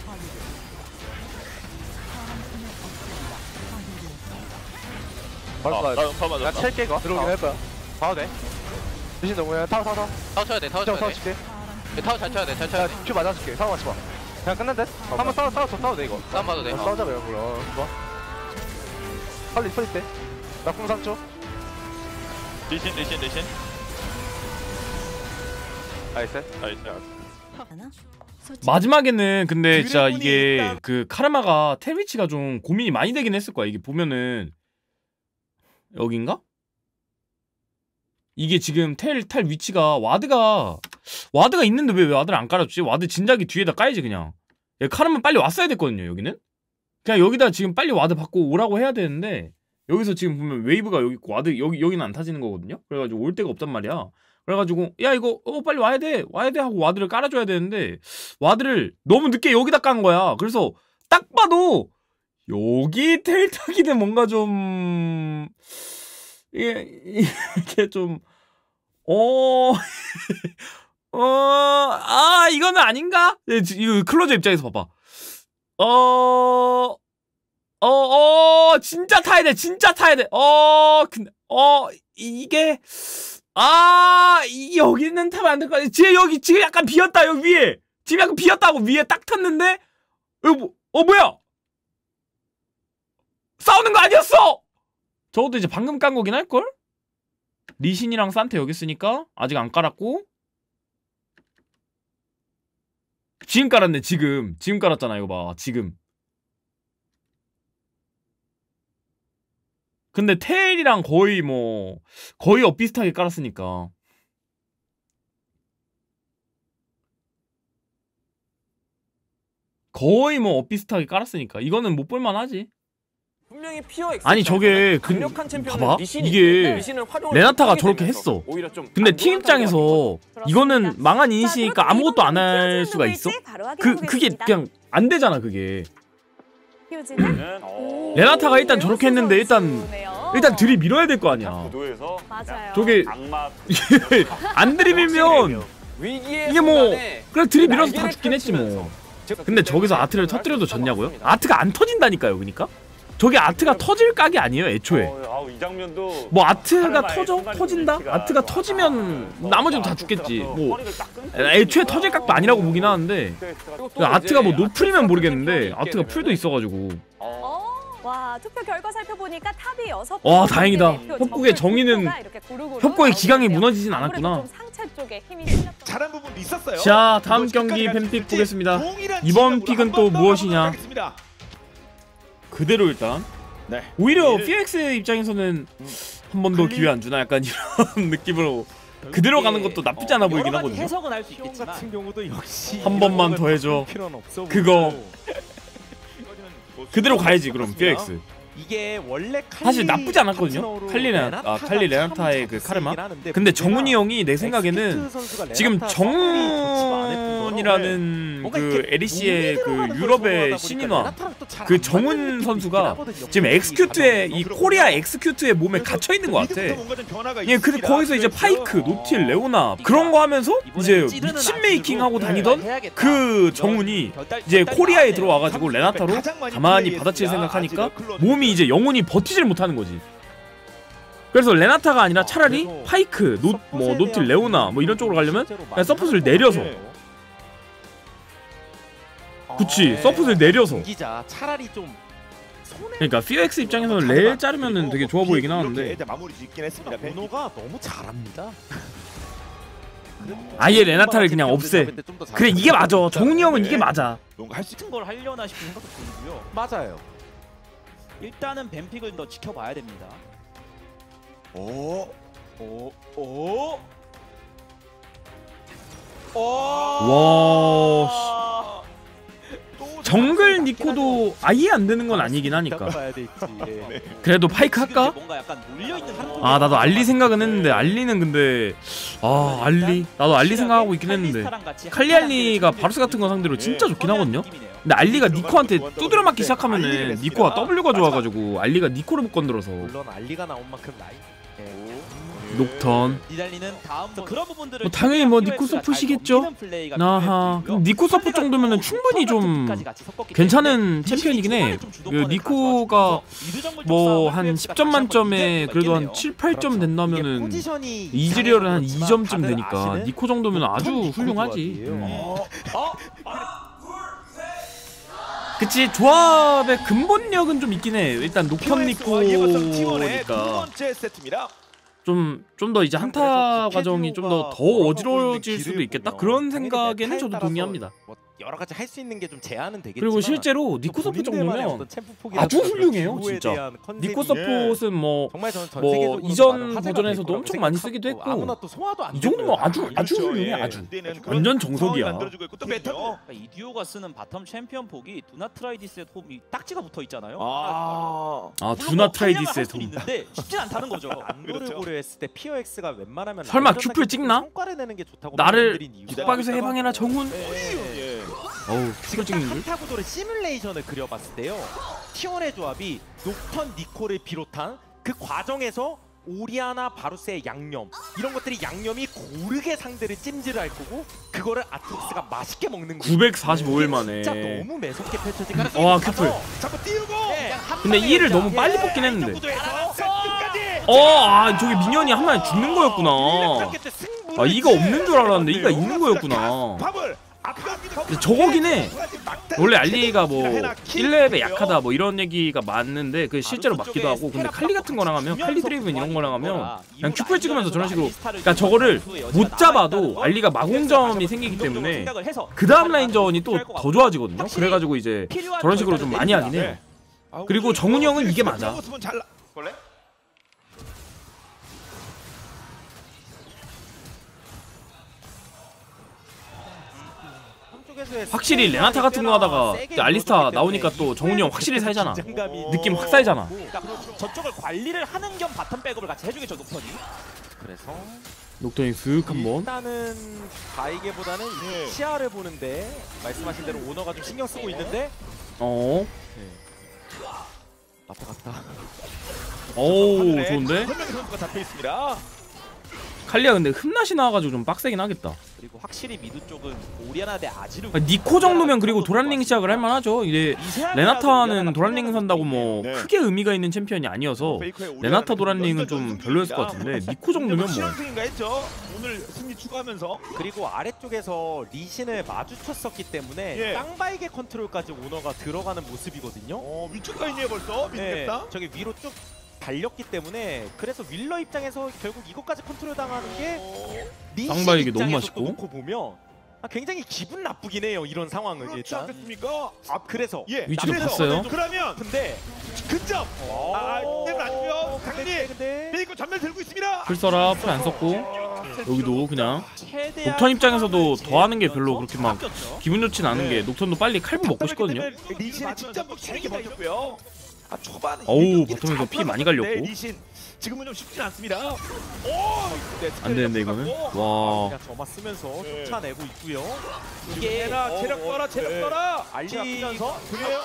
야 첼게 가 들어오긴 할 거야. 봐도 돼. 대신 너무 타워 타워 쳐야 돼. 타워 쳐야 돼. 칠게. 타워 잘 쳐야 돼. 잘 쳐야 돼. 큐 맞아줄게. 타워 맞지 마. 그냥 끝난 듯. 한번 싸워 돼 이거. 싸움 봐도 돼. 싸우자 그냥 그럼. 좋아. 빨리 때. 나풍 3초. 리신. 나이스. 마지막에는 근데 진짜 이게 그 카르마가 텔 위치가 좀 고민이 많이 되긴 했을 거야. 이게 보면은 여긴가? 이게 지금 텔 위치가 와드가 있는데 왜 와드를 안 깔아줬지? 와드 진작에 뒤에다 까야지 그냥. 카르마 빨리 왔어야 됐거든요 여기는. 그냥 여기다 지금 빨리 와드 받고 오라고 해야 되는데 여기서 지금 보면 웨이브가 여기 있고 와드 여기는 안 타지는 거거든요. 그래가지고 올 데가 없단 말이야. 그래가지고 야 이거 빨리 와야 돼 하고 와드를 깔아줘야 되는데 와드를 너무 늦게 여기다 깐 거야. 그래서 딱 봐도 여기 텔 타기는 뭔가 좀 이게 좀 이거는 아닌가? 이거 클로저 입장에서 봐봐. 진짜 타야 돼. 근데 이게 여기는 타면 안 될 거 같아. 지금 약간 비었다. 여기 위에 지금 약간 비었다고 위에 딱 탔는데 여기 뭐야? 싸우는 거 아니었어? 저것도 이제 방금 깐 거긴 할걸? 리신이랑 산테 여기 있으니까 아직 안 깔았고 지금 깔았네. 지금 깔았잖아. 이거 봐 지금. 근데 테일이랑 거의 엇비슷하게 깔았으니까 거의 엇비슷하게 깔았으니까 이거는 못 볼만 하지. 분명히 피어 아니 저게 봐봐 이게 레나타가 저렇게 했어. 근데 팀 입장에서 이거는 망한 이니시니까 아무것도 안 할 수가 있어? 그게 그냥 안 되잖아 그게. 레나타가 일단 저렇게 했는데 일단 들이 밀어야 될 거 아니야. 맞아요. 저게 안 들이밀면 이게 뭐 그냥 들이 밀어서 다 죽긴 했지 뭐. 근데 저기서 아트를 터뜨려도 졌냐고요? 아트가 안 터진다니까요. 그러니까 저게 아트가 터질 각이 아니에요 애초에. 뭐 아트가 터진다? 아트가 터지면 나머지도 다 죽겠지. 뭐 애초에 터질 각도 아니라고 보긴 하는데 아트가 뭐 노플이면 모르겠는데 아트가 풀도 있어가지고. 와, 투표 결과 살펴보니까 탑이 6표. 와 다행이다. 협곡의 정의는 협곡의 기강이 무너지진 않았구나. 상체 쪽에 힘이 실렸던 잘한 부분도 있었어요. 자, 다음 이거 경기 끝까지 팬픽 갈지 보겠습니다. 동일한 이번 진영으로 픽은 한 또 번더 무엇이냐? 가보도록 하겠습니다. 그대로 일단 네. 오히려 얘를- PX 입장에서는 한 번 더 기회 안 주나 약간 이런 느낌으로 그대로 가는 것도 나쁘지 않아 보이긴 여러 가지 하거든요. 해석은 할 수 티원 있겠지만 같은 경우도 역시 한 번만 더 해줘. 필요는 없어 그거 뭐 그대로 가야지 그럼 그렇습니다. PX. 이게 원래 사실 나쁘지 않았거든요. 칼리 레나타의 그 카르마. 근데 정훈이 형이 내 생각에는 지금 정훈이라는 그 LEC의 그 유럽의 신인화 그 정훈 선수가 지금 엑스큐트의 이 코리아 엑스큐트의 몸에 갇혀 있는 것 같아. 예, 근데 거기서 이제 파이크, 노틸, 레오나 그런 거 하면서 이제 미친 메이킹 하고 다니던 그 정훈이 이제 코리아에 들어와가지고 레나타로 가만히 받아칠 생각하니까 몸이 이제 영혼이 버티질 못하는 거지. 그래서 레나타가 아니라 차라리 파이크, 노틸, 레오나 뭐 이런 쪽으로 가려면 그냥 서폿을 내려서. 그치, 서폿을 내려서. 기자 차라리 좀 그러니까 피어엑스 입장에서는 레일 자르면은 되게 좋아 보이긴 하는데 마무리 짓긴 했습니다. 오너가 너무 잘합니다. 아예 레나타를 그냥 없애. 그래, 이게 맞아. 정훈이 형은 이게 맞아. 뭔가 할수 같은 걸 하려나 싶은 생각도 들고요. 맞아요. 일단은 뱀픽을 더 지켜봐야 됩니다. 오. 와, 정글 니코도 아예 안 되는 건 아니긴 하니까. 봐야 될지. 그래도 파이크 할까? 뭔가 약간 몰려 있는 하루. 아, 나도 알리 생각은 했는데 알리는 근데 알리 나도 알리 생각하고 있긴 했는데 칼리알리가 바루스 같은 거 상대로 진짜 좋긴 하거든요. 근데 알리가 니코한테 두드려 맞기 시작하면은 니코가 W가 좋아가지고 알리가 니코를 못 건드려서. 물론 알리가 나온 만큼 라인. 녹턴. 니달리는 다음 그런 부분들을 뭐 당연히 뭐 니코 서폿이겠죠. 아하. 그럼 니코 서폿 정도면은 충분히 좀 괜찮은 챔피언이긴 해. 그 니코가 뭐 한 10점 만점에 그래도 한 7, 8점 된다면은 이즈리얼은 한 2점쯤 되니까 니코 정도면 아주 훌륭하지. 그치, 조합의 근본력은 좀 있긴 해. 일단 녹턴 니코니까 번째 세트입니다. 좀 더 이제 한타 과정이 좀 더 어지러워질 수도 있겠다. 그런 생각에는 저도 동의합니다. 뭐 여러 가지 할 수 있는 게 좀 제한은 되겠지만 그리고 실제로 니코 서폿 정도면 아주 훌륭해요, 진짜. 니코 서폿은 뭐 이전 버전에서도 엄청 많이 쓰기도 했고 이 정도면 아주 훌륭해. 아주 완전 정석이야. 이 듀오가 쓰는 바텀 챔피언 폭이 두나트라이디스의 홈이 딱지가 붙어 있잖아요. 두나트라이디스의 돔. 있는데 쉽진 않다는 거죠. 안도를 고려했을 때 피어엑스가 웬만하면 설마 큐플 찍나? 성과를 내는 게 좋다고 나를 말씀드린 이유가 속박에서 해방해라 정훈. 어우, 지금 큐플 딱 찍는 줄? 한타 구도를 시뮬레이션을 그려봤을 때요, T1의 조합이 녹턴 니코를 비롯한 그 과정에서 오리아나 바루스의 양념, 이런 것들이 양념이 고르게 상대를 찜질할 거고 그거를 아트록스가 맛있게 먹는 거예요. 945일 만에. 진짜 너무 매섭게 펼쳐질 가능성이 와, 높아서 큐플. 자꾸 띄우고. 근데 이를 너무 빨리 뽑긴 했는데. 구도에서 세트까지. 저기 미니언이 한 마리 죽는 거였구나. 이가 없는 줄 알았는데 이가 있는 거였구나. 근데 저거긴 해. 원래 알리가 뭐 1렙에 약하다 뭐 이런 얘기가 맞는데 그 실제로 맞기도 하고, 근데 칼리 같은 거랑 하면 칼리 드레이븐 이런 거랑 하면 그냥 큐플 찍으면서 저런 식으로, 그러니까 저거를 못 잡아도 알리가 마공점이 생기기 때문에 그 다음 라인전이 또 더 좋아지거든요. 그래가지고 이제 저런 식으로 좀 많이 하긴 해요. 그리고 정훈이 형은 이게 맞아. 확실히 레나타 같은 거 하다가 알리스타 나오니까 또 정훈이 형 확실히 살잖아. 느낌 확 살잖아. 그러니까 저쪽을 관리를 하는 겸 바텀 백업을 같이 해주겠죠, 녹턴이. 그래서 녹턴이 슥 한번. 일단은 바이게보다는 시야를 보는데 말씀하신 대로 오너가 좀 신경 쓰고 있는데 왔다 갔다. 좋은데? 선수가 잡혀 있습니다. 칼리가 근데 흠낫이 나와가지고 좀 빡세긴 하겠다. 그리고 확실히 미드 쪽은 오리아나 대 아지르. 니코 정도면 그리고 도란링 시작을 할 만하죠. 이제 레나타는 도란링 산다고 뭐 크게 의미가 있는 챔피언이 아니어서 레나타 도란링은 좀 별로였을 것 같은데 니코 정도면 뭐. 했죠. 오늘 승리 추가하면서. 그리고 아래쪽에서 리신을 마주쳤었기 때문에 쌍바이게 컨트롤까지 오너가 들어가는 모습이거든요. 위쪽가 있네요 벌써. 미드겠다. 저기 위로 쭉 달렸기 때문에 그래서 윌러 입장에서 결국 이것까지 컨트롤 당하는 게 리신 쌍바이기 너무 입장에서 맛있고. 또 놓고 보면 굉장히 기분 나쁘긴 해요. 이런 상황은 그렇지 일단. 않겠습니까? 그래서 예. 위치도 그래서 봤어요. 그러면 근데 근접. 이때는 아니고요. 강진이 근데 메이커 전멸 들고 있습니다. 풀 써라. 풀 안 썼고 여기도 그냥 최대한 녹턴 입장에서도 상황을 더 하는 게 별로 제외하면서 그렇게 막 바뀌었죠. 기분 좋진 않은 게 녹턴도 빨리 칼부 먹고 싶거든요. 리신이 직접 뭐 치는 게 먼저고요. 초반에 어우, 바텀에서 피 많이 갈렸고. 리신 지금은 좀 쉽진 않습니다. 안 되는데 이거는. 와. 그냥 점화 쓰면서 네. 쫓아내고 있고요. 이게 체력 써라 체력 써라. 알리가 끄면서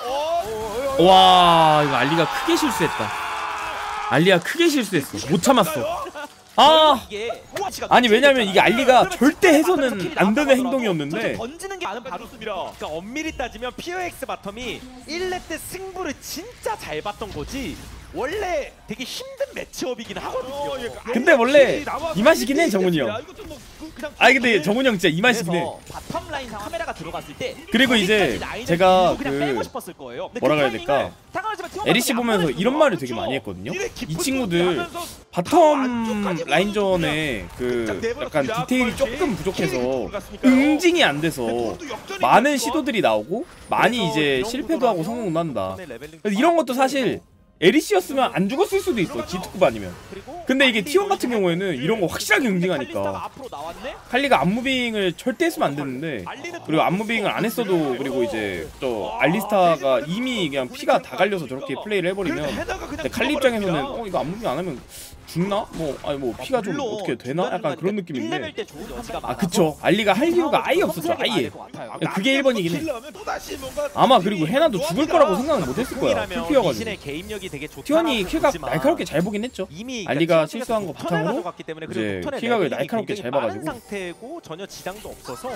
와, 이거 알리가 크게 실수했다. 알리가 크게 실수했어. 못 참았어. 아. 이게 아니 왜냐면 이게 알리가 절대 해서는 안 되는 행동이었는데 던지는 게 많은 바로 그러니까 엄밀히 따지면 POX 바텀이 1렙 때 승부를 진짜 잘 봤던 거지. 원래 되게 힘든 매치업이긴 하거든요. 근데 원래 이 맛이긴 해, 정훈이 형. 아니 근데 정훈이 형 진짜 이 맛이긴 해. 그래서 바텀 라인 카메라가 들어갔을 때 그리고 이제 거기까지 라인을 제가 그냥 그 빼고 싶었을 거예요. 근데 뭐라 그 그래야 될까? 타이밍을 상관없지만 팀원들이 에리씨 안 보면서 보여줬어요. 이런 말을 되게 많이 했거든요. 이 친구들 바텀 라인전에 그 약간 디테일이 조금 부족해서 응징이 안 돼서 많은 시도들이 나오고 많이 이제 실패도 하고 성공도 한다. 그래서 이런 것도 사실 에리씨였으면 안 죽었을 수도 있어, G2급 아니면. 근데 이게 T1 같은 경우에는 이런 거 확실하게 응징하니까 앞으로 나왔네. 칼리가 안무빙을 절대 했으면 안 되는데, 그리고 안무빙을 안 했어도, 그리고 이제 또 알리스타가 이미 그냥 피가 다 갈려서 저렇게 플레이를 해버리면, 근데 칼리 입장에서는 이거 안무빙 안 하면 죽나? 뭐 아니 뭐 피가 좀 어떻게 되나? 약간 그런 느낌인데. 아 그쵸, 알리가 할 이유가 아예 없었죠, 아예. 그게 1번이긴 해. 아마 그리고 해나도 죽을 거라고 생각은 못했을 거야, 풀피여가지고. 티원이 킬각 날카롭게 잘 보긴 했죠. 알리가 실수한 거 바탕으로 이제 킬각을 날카롭게 잘 봐가지고. 상태고 전혀 지장도 없어서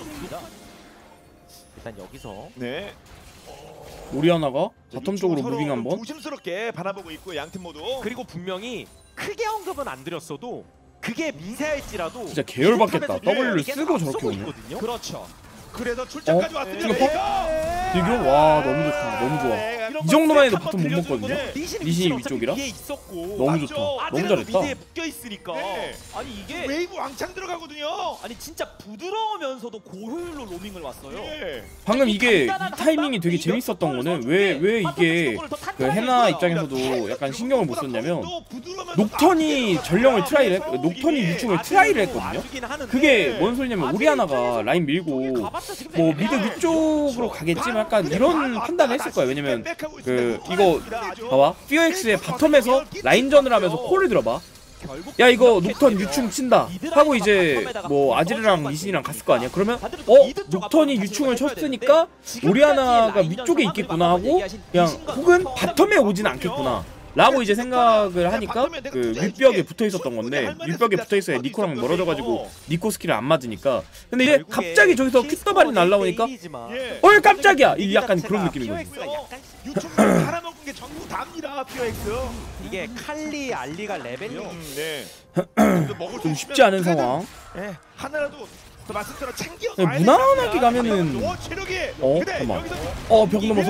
일단 여기서 네. 오리아나가 바텀 쪽으로 무빙 한번. 조심스럽게 바라보고 있고 양팀 모두. 그리고 분명히 크게 언급은 안 드렸어도 그게 미세할지라도 진짜 계열받겠다. 탑에서 W를 계속 쓰고 저렇게 앞서고 오네. 있거든요. 그렇죠. 그래서 출전까지 왔습니다. 이거 이거 와 너무 좋다, 너무 좋아. 이 정도만 해도 바텀 못 먹거든요. 리신이 위쪽이라 너무 좋다, 너무 잘했다. 미드에 묶여 있으니까. 아니 이게 웨이브 왕창 들어가거든요. 아니 진짜 부드러우면서도 고효율로 로밍을 왔어요. 네. 방금 이게 이 타이밍이 되게 재밌었던 거는 왜 이게 그 해나 입장에서도 약간 신경을 못 썼냐면, 녹턴이 전령을 트라이를 했, 녹턴이 유충을 트라이를 했거든요. 그게 뭔 소리냐면 오리아나가 라인 밀고 뭐 미드 위쪽으로 가겠지만 약간 이런 판단을 했을 거야. 왜냐면 그 이거 봐봐, POX의 바텀에서 라인전을 하면서 콜을 들어봐. 야 이거 녹턴 유충 친다 하고 이제 뭐 아지르랑 리신이랑 갔을 거 아니야. 그러면 녹턴이 유충을 쳤으니까 오리아나가 위쪽에 있겠구나 하고 그냥 혹은 바텀에 오진 않겠구나 라고 이제 생각을 하니까 그 윗벽에 붙어 있었던 건데, 윗벽에 붙어 있어야 니코랑 멀어져가지고 니코 스킬을 안 맞으니까. 근데 이제 갑자기 저기서 큐더발이 날라오니까 어이 깜짝이야, 이 약간 그런 느낌인 거지. 유충 팔아먹은 게 전부 다입니다. POX. 이게 칼리 알리가 레벨이 네. 좀 쉽지 않은 상황. 네. 하나라도 더 말씀처럼 챙겨. 네, 무난하게 가면은 체력이. 잠깐만. 벽 넘어서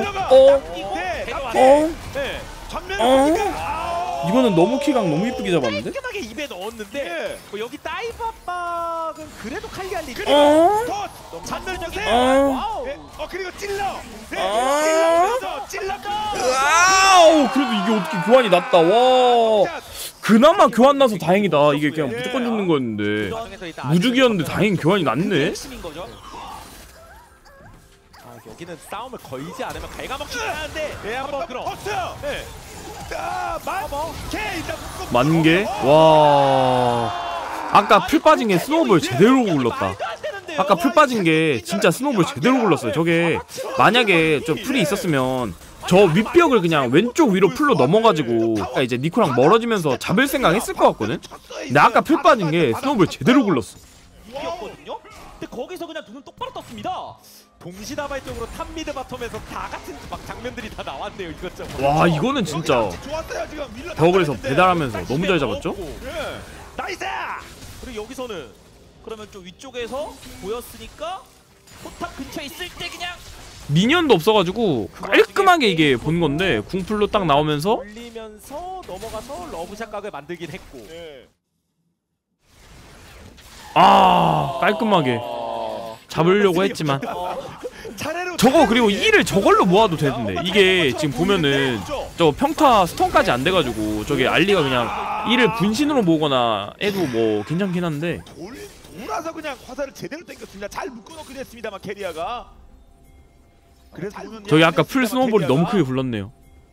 네. 전면. 이거는 너무 킬각 너무 이쁘게 잡았는데? 깔끔하게 입에 넣었는데 뭐 여기 다이브 압박은 그래도 칼리 알리 전멸적인 와우. 그리고 찔러. 찔러. 와우, 그래도 이게 어떻게 교환이 났다. 와, 그나마 교환 나서 다행이다. 이게 그냥 무조건 죽는 거였는데 무죽이었는데 다행히 교환이 났네. 여기는 싸움을 걸지 않으면 갉아먹기 하는데 한번 그럼 네. 만개? 와, 아까 풀 빠진 게 스노우볼 제대로 굴렀다. 아까 풀 빠진 게 진짜 스노우볼 제대로 굴렀어요. 저게 만약에 저 풀이 있었으면 저 윗벽을 그냥 왼쪽 위로 풀로 넘어가지고 아까 이제 니코랑 멀어지면서 잡을 생각 했을 것 같거든? 근데 아까 풀 빠진 게 스노우볼 제대로 굴렀어. 이었거든요. 근데 거기서 그냥 눈을 똑바로 떴습니다. 동시다발적으로 탑미드 바텀에서 다 같은 막 장면들이 다 나왔네요. 이것저것. 와, 이거는 진짜 벽을에서 배달하면서 너무 잘 잡았죠? 나이스! 그리고 여기서는 그러면 좀 위쪽에서 보였으니까 포탑 근처에 있을 때 그냥 미니언도 없어가지고 깔끔하게 깔끔하게 이게 본 건데 궁풀로 딱 나오면서 올리면서 넘어가서 러브샷 각을 만들긴 했고. 예. 깔끔하게 잡으려고 했지만 차례로 저거 그리고 2를 저걸로 모아도 되는데 이게 지금 보면은 저 평타 스턴까지 안 돼가지고 저게 알리가 그냥 2를 분신으로 모으거나 해도 뭐 괜찮긴 한데 돌아서 그냥 화살을 제대로 당겼습니다. 잘 묶어놓긴 했습니다만 캐리아가. 그래서 저기 아까 풀 스노우볼이 너무 크게 굴렀네요.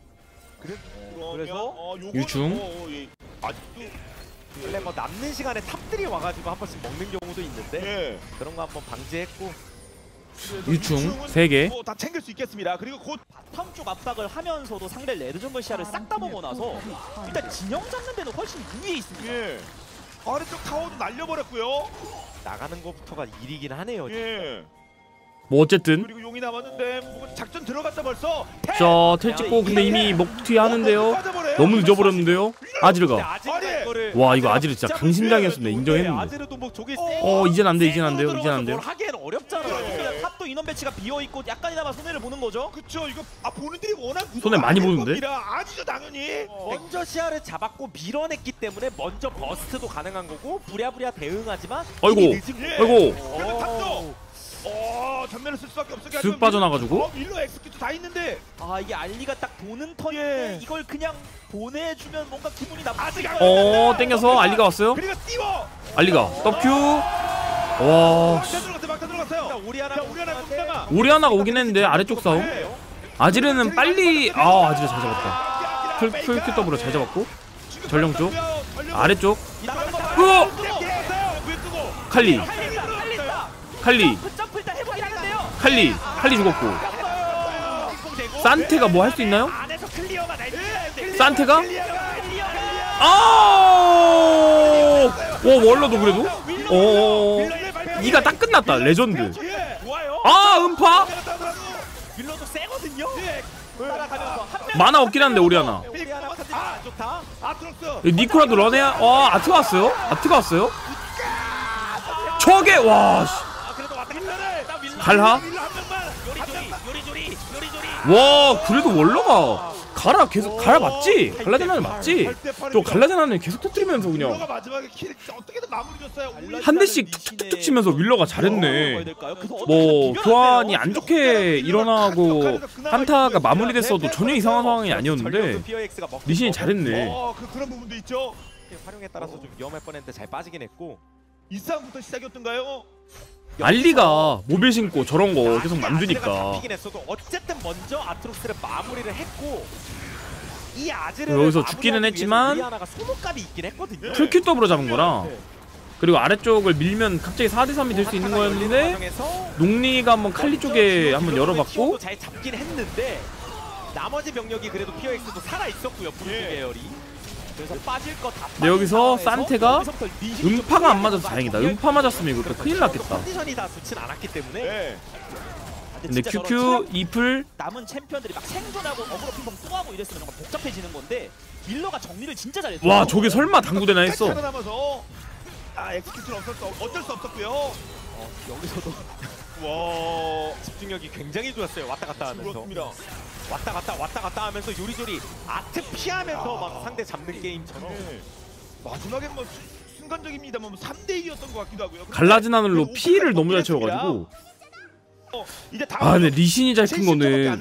그래서 유충. 아직도 원래 뭐 남는 시간에 탑들이 와가지고 한 번씩 먹는 경우도 있는데 예. 그런 거 한번 방지했고. 유충 3개. 다 챙길 수 있겠습니다. 그리고 곧 바텀 쪽 압박을 하면서도 상대 레드 정글 시야를 싹 다 보고 나서 일단 진영 잡는 데는 훨씬 유리해 있습니다. 예. 아래쪽 타워도 날려버렸고요. 나가는 것부터가 일이긴 하네요. 예. 뭐 어쨌든 그리고 용이 남았는데 뭐 작전 들어갔다 벌써. 저 텔 찍고 근데 이미 먹튀 하는데요. 너무 늦어버렸는데요. 아지르가. 와 이거 아지르 진짜 강심장이었습니다. 인정했는데. 아지르도 뭐 저기 이젠 안 돼, 이젠 안 돼요, 이젠 안 돼요. 뭘 하기엔 어렵잖아요. 그냥 탑도 인원 배치가 비어 있고 약간이나마 손해를 보는 거죠. 그쵸. 이거 보는들이 워낙 손해 많이 보는데? 아지죠 당연히. 먼저 시야를 잡았고 밀어냈기 때문에 먼저 버스트도 가능한 거고 부랴부랴 대응하지만 아이고, 이미 늦은 거예요. 아이고. 그래도 탑도. 전면을 쓸 수밖에 없어. 쓱 빠져나가지고. 밀러 엑스큐트 다 있는데. 아 이게 알리가 딱 도는 턴인데 예. 이걸 그냥 보내주면 뭔가 기분이 나쁘지. 땡겨서 알리가 왔어요. 그리고 띄워. 알리가 더큐. 와 막다 들어갔어요. 오리아나 오리아나 오리아나가 오긴 했는데 아래쪽 싸움. 아지르는 빨리 아지르 잘 잡았다. 풀 QW로 잘 잡았고 전령 쪽 아래쪽 칼리 점프 일단 해보긴 하는데요. 칼리 죽었고 산테가 뭐 할 수 있나요? 안에서 클리어가 날 산테가 월러도 그래도 이가 딱 끝났다. 레전드. 음파 밀러도 세거든요. 따라가면서 한 만화 없긴 한데 오리아나 좋다. 니코라도 런해야. 아트가 왔어요. 저게 와 갈하. 와 그래도 월러가 계속 갈아 맞지? 갈라제나는 맞지? 저 갈라제나는 계속 터뜨리면서 그냥 마지막에 킬 어떻게든 마무리 줬어요. 한 대씩 툭툭툭툭 치면서 윌러가 잘했네. 뭐 교환이 안 좋게 일어나고 한타가 마무리됐어도 전혀 이상한 상황이 아니었는데 리신이 잘했네. 그런 부분도 있죠. 활용에 따라서 좀 위험할 뻔했는데 잘 빠지긴 했고. 이 싸움부터 시작이었던가요? 알리가 모빌 신고 저런 거 계속 만드니까 잡히긴 했어도 어쨌든 먼저 아트록스를 마무리를 했고 이 아지를 여기서 죽기는 했지만 오리아나가 소모감이 있긴 했거든요. 풀 QW로 잡은 거라. 그리고 아래쪽을 밀면 갑자기 4대3이 될 수 있는 거였는데 농리가 한번 칼리 쪽에 한번 열어봤고 잘 잡긴 했는데 나머지 병력이 그래도 피어엑스도 살아 있었고요. 브루트 계열이. 그래서 빠질 거 다. 근데 여기서 산테가 음파가 안 맞아서 다행이다. 음파 맞았으면 이거 또 큰일 났겠다. 컨디션이 다 좋진 않았기 때문에. 네. 근데 QQ 이플 남은 챔피언들이 막 생존하고 어그로 핑퐁 또 하고 이랬으면 정말 복잡해지는 건데 밀러가 정리를 진짜 잘했어요. 와 저게 설마 당구대나 했어. 살아남아서 엑스큐트는 어쩔 수 없었고요. 여기서도 와 집중력이 굉장히 좋았어요. 왔다 갔다 하면서. 그렇습니다. 왔다 갔다 하면서 요리조리 아트 피하면서 막 상대 잡는 게임처럼. 네. 마지막엔 뭐 순간적입니다만 뭐 3대2였던 것 같기도 하고요. 갈라진 하늘로 피를 너무 잘 채워가지고. 이제 근데 리신이 잘 큰 거는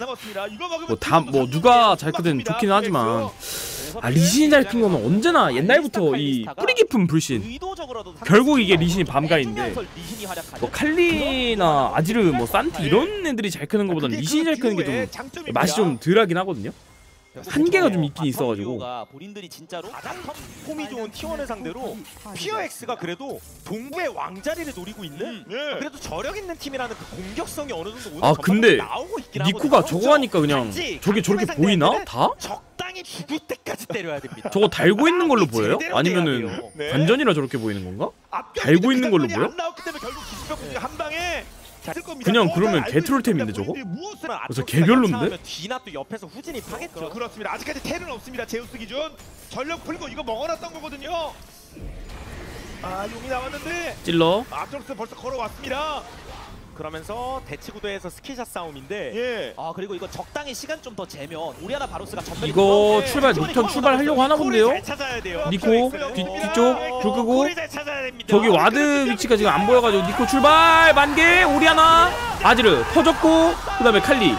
뭐 누가 잘 크든 좋긴 하지만 리신이 잘 큰 거는 언제나 옛날부터 이 뿌리 깊은 불신. 결국 이게 리신이 밤가인데 뭐 칼리나 아지르 뭐 산티 이런 애들이 잘 크는 것보다는 리신이 잘 크는 게 좀 맛이 좀 덜하긴 하거든요. 한계가 좀 있긴 있어가지고. 본인들이 진짜로 가장 폼이 좋은 T1을 상대로 피어엑스가 그래도 동부의 왕자리를 노리고 있는 그래도 저력 있는 팀이라는 그 공격성이 어느 정도 오늘 근데 나오고 있긴 니코가 하거든요. 저거 하니까 그냥 저게 저렇게 보이나? 다? 적당히 죽을 때까지 때려야 됩니다. 저거 달고 있는 걸로 보여요? 제대로 아니면은 돼야 돼요. 반전이라 저렇게 보이는 건가? 달고 있는 걸로 보여? 안 나왔기 때문에 결국 기습병 한 방에 그냥 그러면 개트롤템인데 저거? 그래서 개별론데? 뒤나 또 옆에서 후진이 파겠죠. 그렇습니다. 아직까지 텔은 없습니다. 제우스 기준 전력 풀고 이거 먹어놨던 거거든요. 용이 나왔는데 찔러. 아트록스 벌써 걸어왔습니다. 그러면서 대치 구도에서 스키샷 싸움인데 예. 아 그리고 이거 적당히 시간 좀 더 재면 우리아나 바로스가 전멸이 이거 출발 녹턴 출발하려고 하나 본데요? 잘 찾아야 돼요. 니코 뒤쪽 불 끄고 골을 잘 찾아야 됩니다. 저기 와드 위치가 지금 안 보여가지고 니코 출발 만개 오리아나 아지르 터졌고 그 다음에 칼리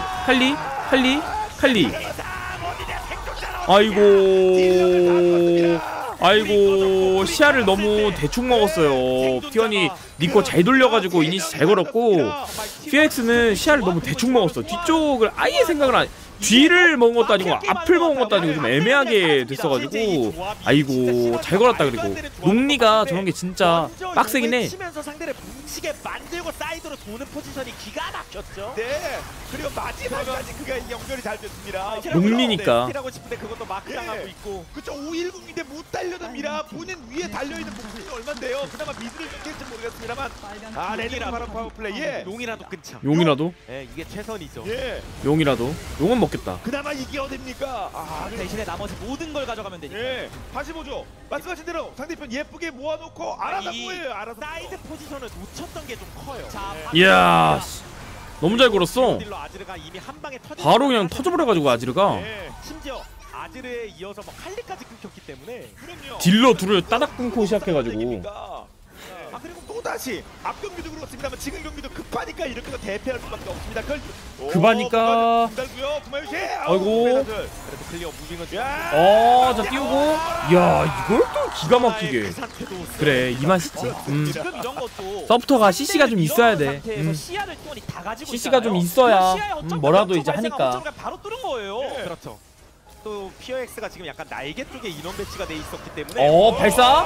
아이고 시야를 너무 대충 먹었어요. 티원이 니코 잘 돌려가지고 이니시 잘 걸었고 PX는 시야를 너무 대충 먹었어. 뒤쪽을 아예 생각을 안 뒤를 먹은 것도 아니고 앞을 먹은 것도 아니고 좀 애매하게 됐어가지고 아이고 잘 걸었다. 그리고 롱리가 저런 게 진짜 빡세긴 해. 치면서 상대를 뭉치게 만들고 사이드로 도는 포지션이 기가 막혔죠. 네. 그리고 마지막까지 그가 연결이 잘 됐습니다. 롱리니까. 하고 싶은데 그것도 마크 당하고 있고. 그쵸 510인데 못 달려듭니다. 본인 위에 달려있는 목숨이 얼만데요. 그나마 미드를 끊길지 모르겠습니다만 레드가 바로 파워플레이에 용이라도 끊자. 용이라도 예, 이게 최선이죠. 예. 용이라도 용은 먹겠다. 그나마 이게 어딥니까? 대신에 나머지 모든 걸 가져가면 되니까. 예. 다시 보죠. 말씀하신 대로 상대편 예쁘게 모아놓고 알아서 이 뭐예요. 알아서 사이드 포지션을 놓쳤던 게 좀 커요. 자, 이야 너무 잘 걸었어. 딜러 아지르가 이미 한 방에 터져. 바로 그냥 터져버려가지고 아지르가 예. 심지어 아지르에 이어서 뭐 칼리까지 끊겼기 때문에. 그럼요. 딜러 둘을 따닥 끊고 시작해가지고 그리고 또다시 앞 경기도 그렇습니다만 지금 경기도 급하니까 이렇게 대패할 수밖에 없습니다. 급하니까. 달고요. 구마유시. 아이고. 그래도 클리어 무빙은 자 띄우고 야 이걸 또 기가 막히게 그래 이 맛이지. 지금 이런 것도 서브터가 CC가 좀 있어야 돼. 시야를 티원이 다 가지고 CC가 좀 있잖아요. 있어야 그 시야에 어쩌면 뭐라도 이제 발생하면 하니까. 어쩌면 바로 뚫은 거예요. 그렇죠. 또 피어엑스가 지금 약간 날개 쪽에 인원 배치가 돼 있었기 때문에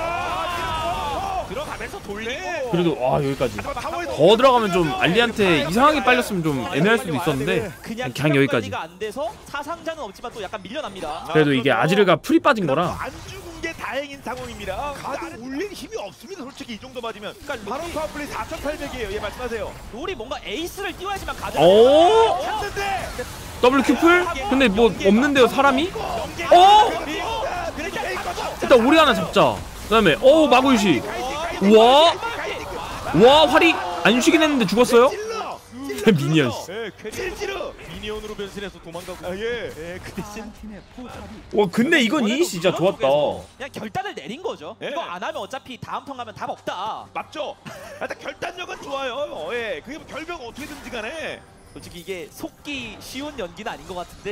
발사? 들어가면서 돌리고 그래도 여기까지. 더 들어가면 좀 알리한테 이상하게 빨렸으면 좀 애매할 수도 있었는데 그냥 여기까지. 안 돼서 사상자는 없지만 또 약간 밀려납니다. 그래도 이게 아지르가 풀이 빠진 거라. 안 죽은 게 다행인 상황입니다. 가드 올릴 힘이 없습니다. 솔직히 이 정도 맞으면. 그러니까 바로 파워플레이 4,800이에요. 예 말씀하세요. 롤이 뭔가 에이스를 띄워야지만 가져. 오 쳤는데. 더블 큐플? 근데 뭐 없는데요 사람이? 일단 우리 하나 잡자. 그다음에 마구유시. 와 활이 안 쉬긴 했는데 죽었어요? 미니언. 찔찔러 미니언으로 변신해서 도망가고. 그 대신 와 근데 이건 이니시 진짜 좋았다. 그냥 결단을 내린 거죠. 이거 안 하면 어차피 다음 턴 가면 답 없다. 맞죠? 일단 결단력은 좋아요. 예, 그게 뭐 결과가 어떻게든지 간에. 솔직히 이게 속기 쉬운 연기는 아닌 것 같은데.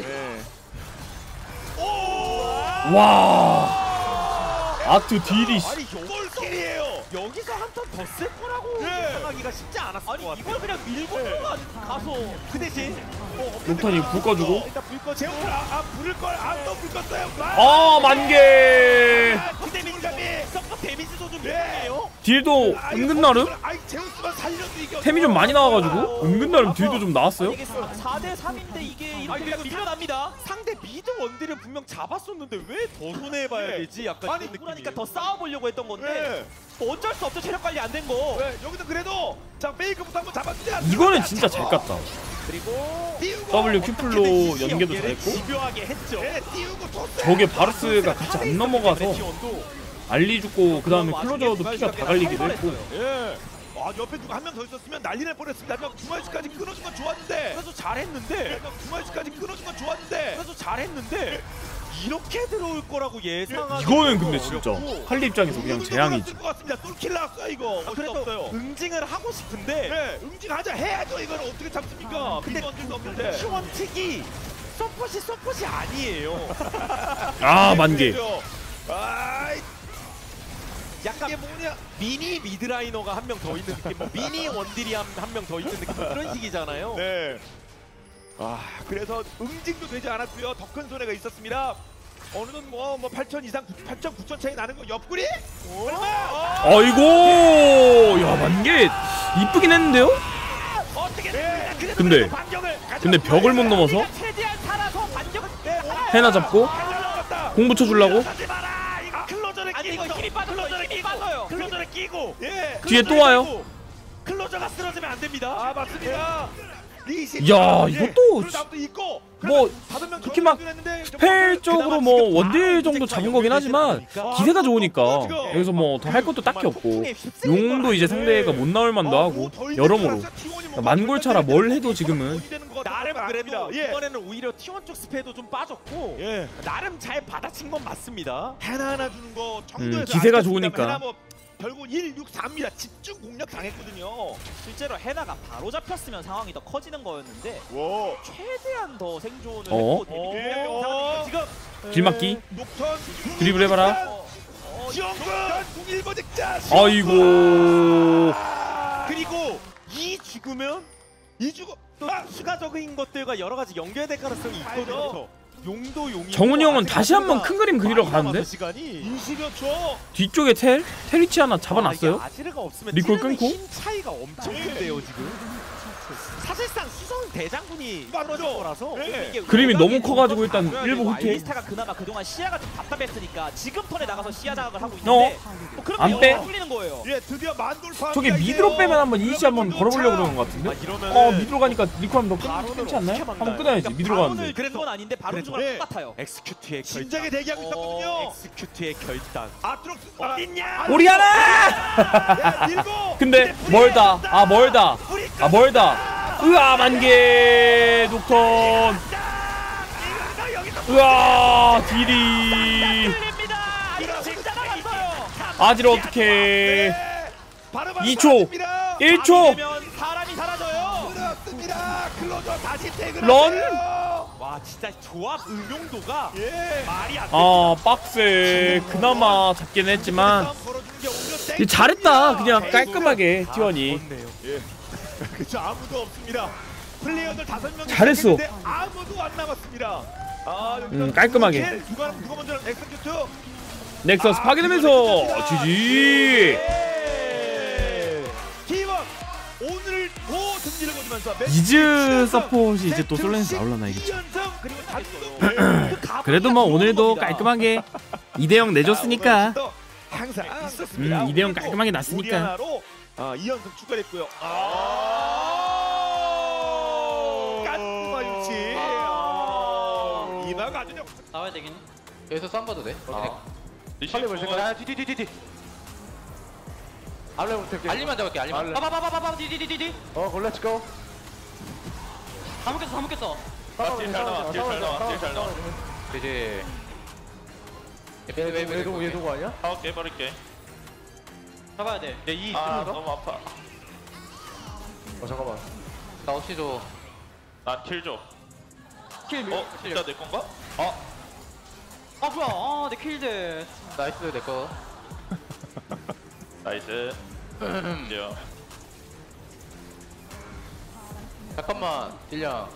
와 아트 딜이 아니 골킬이에요. 여기서 한 턴 더 쓸 거라고 생각하기가 쉽지 않았을 것 같아요. 이걸 그냥 밀고 가서 그 대신 녹턴이 불 꺼주고. 일단 불 꺼. 제우스 부를 걸. 또불 껐어요. 만개. 서커 데미지도 좀 밀리네요. 딜도 은근 나름 제우스만 살려도 이게 템이 좀 많이 나와가지고 은근 나름 딜도 좀 나왔어요. 이게 4대 3인데 이게 이렇게 그냥 밀려납니다. 상대 미드 원딜을 분명 잡았었는데 왜 더 손해봐야 되지? 약간 아니 이런 그러니까 느낌이. 더 싸워보려고 했던 건데 뭐 어쩔 수 없죠. 체력 관리 안 된 거. 여기서 그래도 자 페이크부터 한번 잡아주자. 이거는 진짜 잘 깠다. 그리고 W 큐플로 연계도 잘했고 집요하게 했죠. 띄우고 줬어요. 저게 바루스가 같이 안 넘어가서 알리 죽고 그 다음에 클로저도 피가 다 갈리기도 했고. 옆에 누가 한 명 더 있었으면 난리 날 뻔했습니다. 중화유시까지 끊어준 건 좋았는데. 그래서 잘했는데. 중화유시까지 끊어준 건 좋았는데. 그래서 잘했는데. 이렇게 들어올 거라고 예상하기 이거는 근데 진짜 할리 입장에서 그냥 재앙이지. 똘킬 나왔어요 이거. 그래도 응징을 하고 싶은데 응징하자 해야죠. 이걸 어떻게 잡습니까? 근데 수 없는데. T1 특이 서폿이 아니에요. 만개. 약간 이게 뭐냐 미니 미드라이너가 한 명 더 있는 느낌, 뭐 미니 원딜이 한 명 더 있는 느낌, 그런 식이잖아요. 네. 그래서 응징도 되지 않았고요. 더 큰 손해가 있었습니다. 어느는 뭐 8천 이상 8천 9천 차이 나는 거 옆구리? 아이고 야 만개 이쁘긴 했는데요? 근데 벽을 못 넘어서 최대한 살아서 반격을 해나 잡고 공 붙여주려고 아니 이거 힘이 빠져요. 클로저를 끼고 뒤에 또 와요. 클로저가 쓰러지면 안 됩니다. 맞습니다. 야 이것도 있고 뭐 다섯 명 특히 막 스펠 쪽으로 뭐 원딜 정도 잡은 거긴 하지만 기세가 좋으니까 여기서 뭐 더 할 것도 딱히 없고 용도 이제 상대가 못 나올 만도 하고 여러모로 만골차라 뭘 해도 지금은 나름 그래도 예. 이번에는 오히려 T1 쪽 스페도 좀 빠졌고 예. 나름 잘 받아친 건 맞습니다. 하나하나 주는 거 정도에서 기세가 아쉽습니다만 좋으니까. 해나 뭐 결국 1, 6, 4입니다. 집중 공략 당했거든요. 실제로 헤나가 바로 잡혔으면 상황이 더 커지는 거였는데 와. 최대한 더 생존을 어? 했고 데뷔 지금 길막기 녹턴 드리블 해봐라. 지원군 동일보 직자. 아이고 그리고 이 죽으면 이 죽어. 또 추가적인 것들과 여러 가지 연결될 가능성이 있거든요. 용도 용이 정훈이 형은 다시 한번 큰 그림 그리러 가는데 시간이 20여 초. 뒤쪽에 텔리치 하나 잡아놨어요. 아지르가 없으면 리콜 찌르는 끊고? 힘 차이가 엄청 큰데요 지금. 사실상 수성 대장군이 맞죠? 떨어진 거라서 네. 이게 그림이 외곽이 너무 커가지고 좀 일단 바꿔야 일부 되고 후퇴. 아이리스타가 그나마 그동안 시야가 좀 답답했으니까 지금 턴에 나가서 시야 자각을 하고 있는데 뭐 그러면 안 빼? 뚫리는 거예요. 예, 드디어 만돌파. 저게 미드로 빼면 한번 이니시 한번 걸어보려고 그러는 것 같은데? 이러면은 미드로 가니까 리콜하면 더 바론을 끊지 않나요? 어떻게 한번 막나요? 끊어야지 미드로 바론을 가는데 그런 건 아닌데 바론 그래도 중간 네. 똑같아요. 엑스큐트의 진작에 대기하고 있었거든요. 엑스큐트의 결단. 아트록스 어딨냐? 오리아나! 야, 밀고. 근데 멀다 멀다 으아 만개 녹턴 으아 딜이 뚫립니다. 이거 진짜 나갔어요. 아질 어떡해 바로 2초 1초 되면 사람이 사라져요. 그렇습니다. 클로저 다시 퇴근. 런? 와 진짜 조합 응용도가 예. 말이 안 돼. 아 빡세 그나마 잡긴 했지만 근데 잘했다 그냥 깔끔하게 T1이 그쵸 아무도 없습니다. 플레이어들 5명 잘했어. 아무도 안 남았습니다. 아, 깔끔하게. 누가 먼저 엑스큐트. 넥서스 파괴되면서 GG T1 오늘 도 승리를 거두면서 이즈 서폿이 이제 또 솔랭에서 나올라나 이게 그리고 단독 그래도 뭐 오늘도 깔끔하게 2대0 내줬으니까 항상 있었습니다. 2대0 깔끔하게 났으니까 우리나라로 2연승 추가했고요. 깐마 유치. 이마가 아주 나와야 되긴. 여기서 쌈 봐도 돼. 빨리 볼 생각. 야, 뒤. 알레부터 할게. 알리만 잡을게. 알리만. 알리. 봐봐. 디디디디디. 렛츠 고. 다 묶였어. 딜 잘 나와. 이제. 얘도 아니야? 깨버릴게. 잡아야 돼. 이 너무 아파. 잠깐만. 나 혹시 줘. 나킬 줘. 킬. 진짜 내 건가? 아 뭐야? 내 킬드. 나이스 내 거. 나이스. 이제요. 잠깐만. 딜량.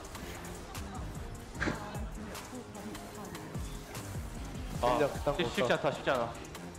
쉽지 않아.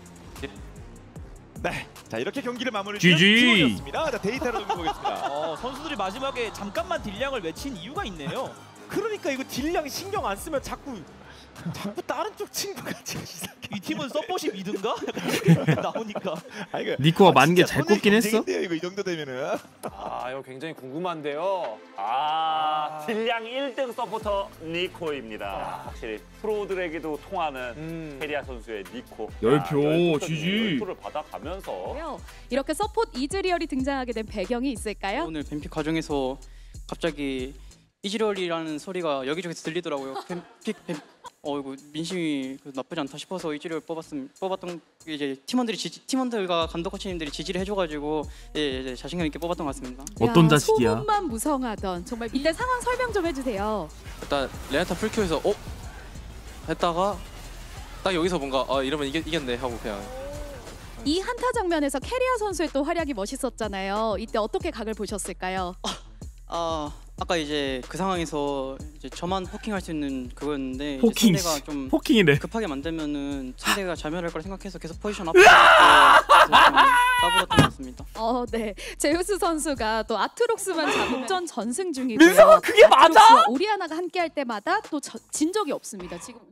네. 자 이렇게 경기를 마무리 GG. 지었습니다. 자 데이터로 보겠습니다. 선수들이 마지막에 잠깐만 딜량을 외친 이유가 있네요. 그러니까 이거 딜량 신경 안 쓰면 자꾸 다른 쪽 친구가 이 팀은 서폿이 미든가? 이렇게 나오니까. 니코가 만개 잘 꼽긴 했어. 이거 이 정도 되면은. 이거 굉장히 궁금한데요. 딜량 1등 서포터 니코입니다. 확실히 프로들에게도 통하는 캐리아 선수의 니코. 열표 GG 열표를 받아가면서 이렇게 서폿 이즈리얼이 등장하게 된 배경이 있을까요? 오늘 뱀픽 과정에서 갑자기 이즈리얼이라는 소리가 여기저기서 들리더라고요. 이거 민심이 나쁘지 않다 싶어서 이즈리얼 뽑았던 이제 팀원들과 감독 코치님들이 지지를 해줘가지고 이제 자신감 있게 뽑았던 것 같습니다. 어떤 자식이야 소문만 무성하던 정말 이때 상황 설명 좀 해주세요. 일단 레나타 풀큐에서 했다가 딱 여기서 뭔가 이러면 이겼네 하고 그냥 이 한타 장면에서 캐리아 선수의 또 활약이 멋있었잖아요. 이때 어떻게 각을 보셨을까요? 아까 이제 그 상황에서 이제 저만 포킹할 수 있는 그거였는데 이제 포킹 상대가 좀 포킹이래 급하게 만들면은 상대가 자멸할 거라 생각해서 계속 포지션 앞에 까불었던 것 같습니다. 네. 제우스 선수가 또 아트록스만 잡으면 전승 중이고요. 민성아 그게 맞아? 아트록스와 오리아나가 함께할 때마다 또 진 적이 없습니다. 지금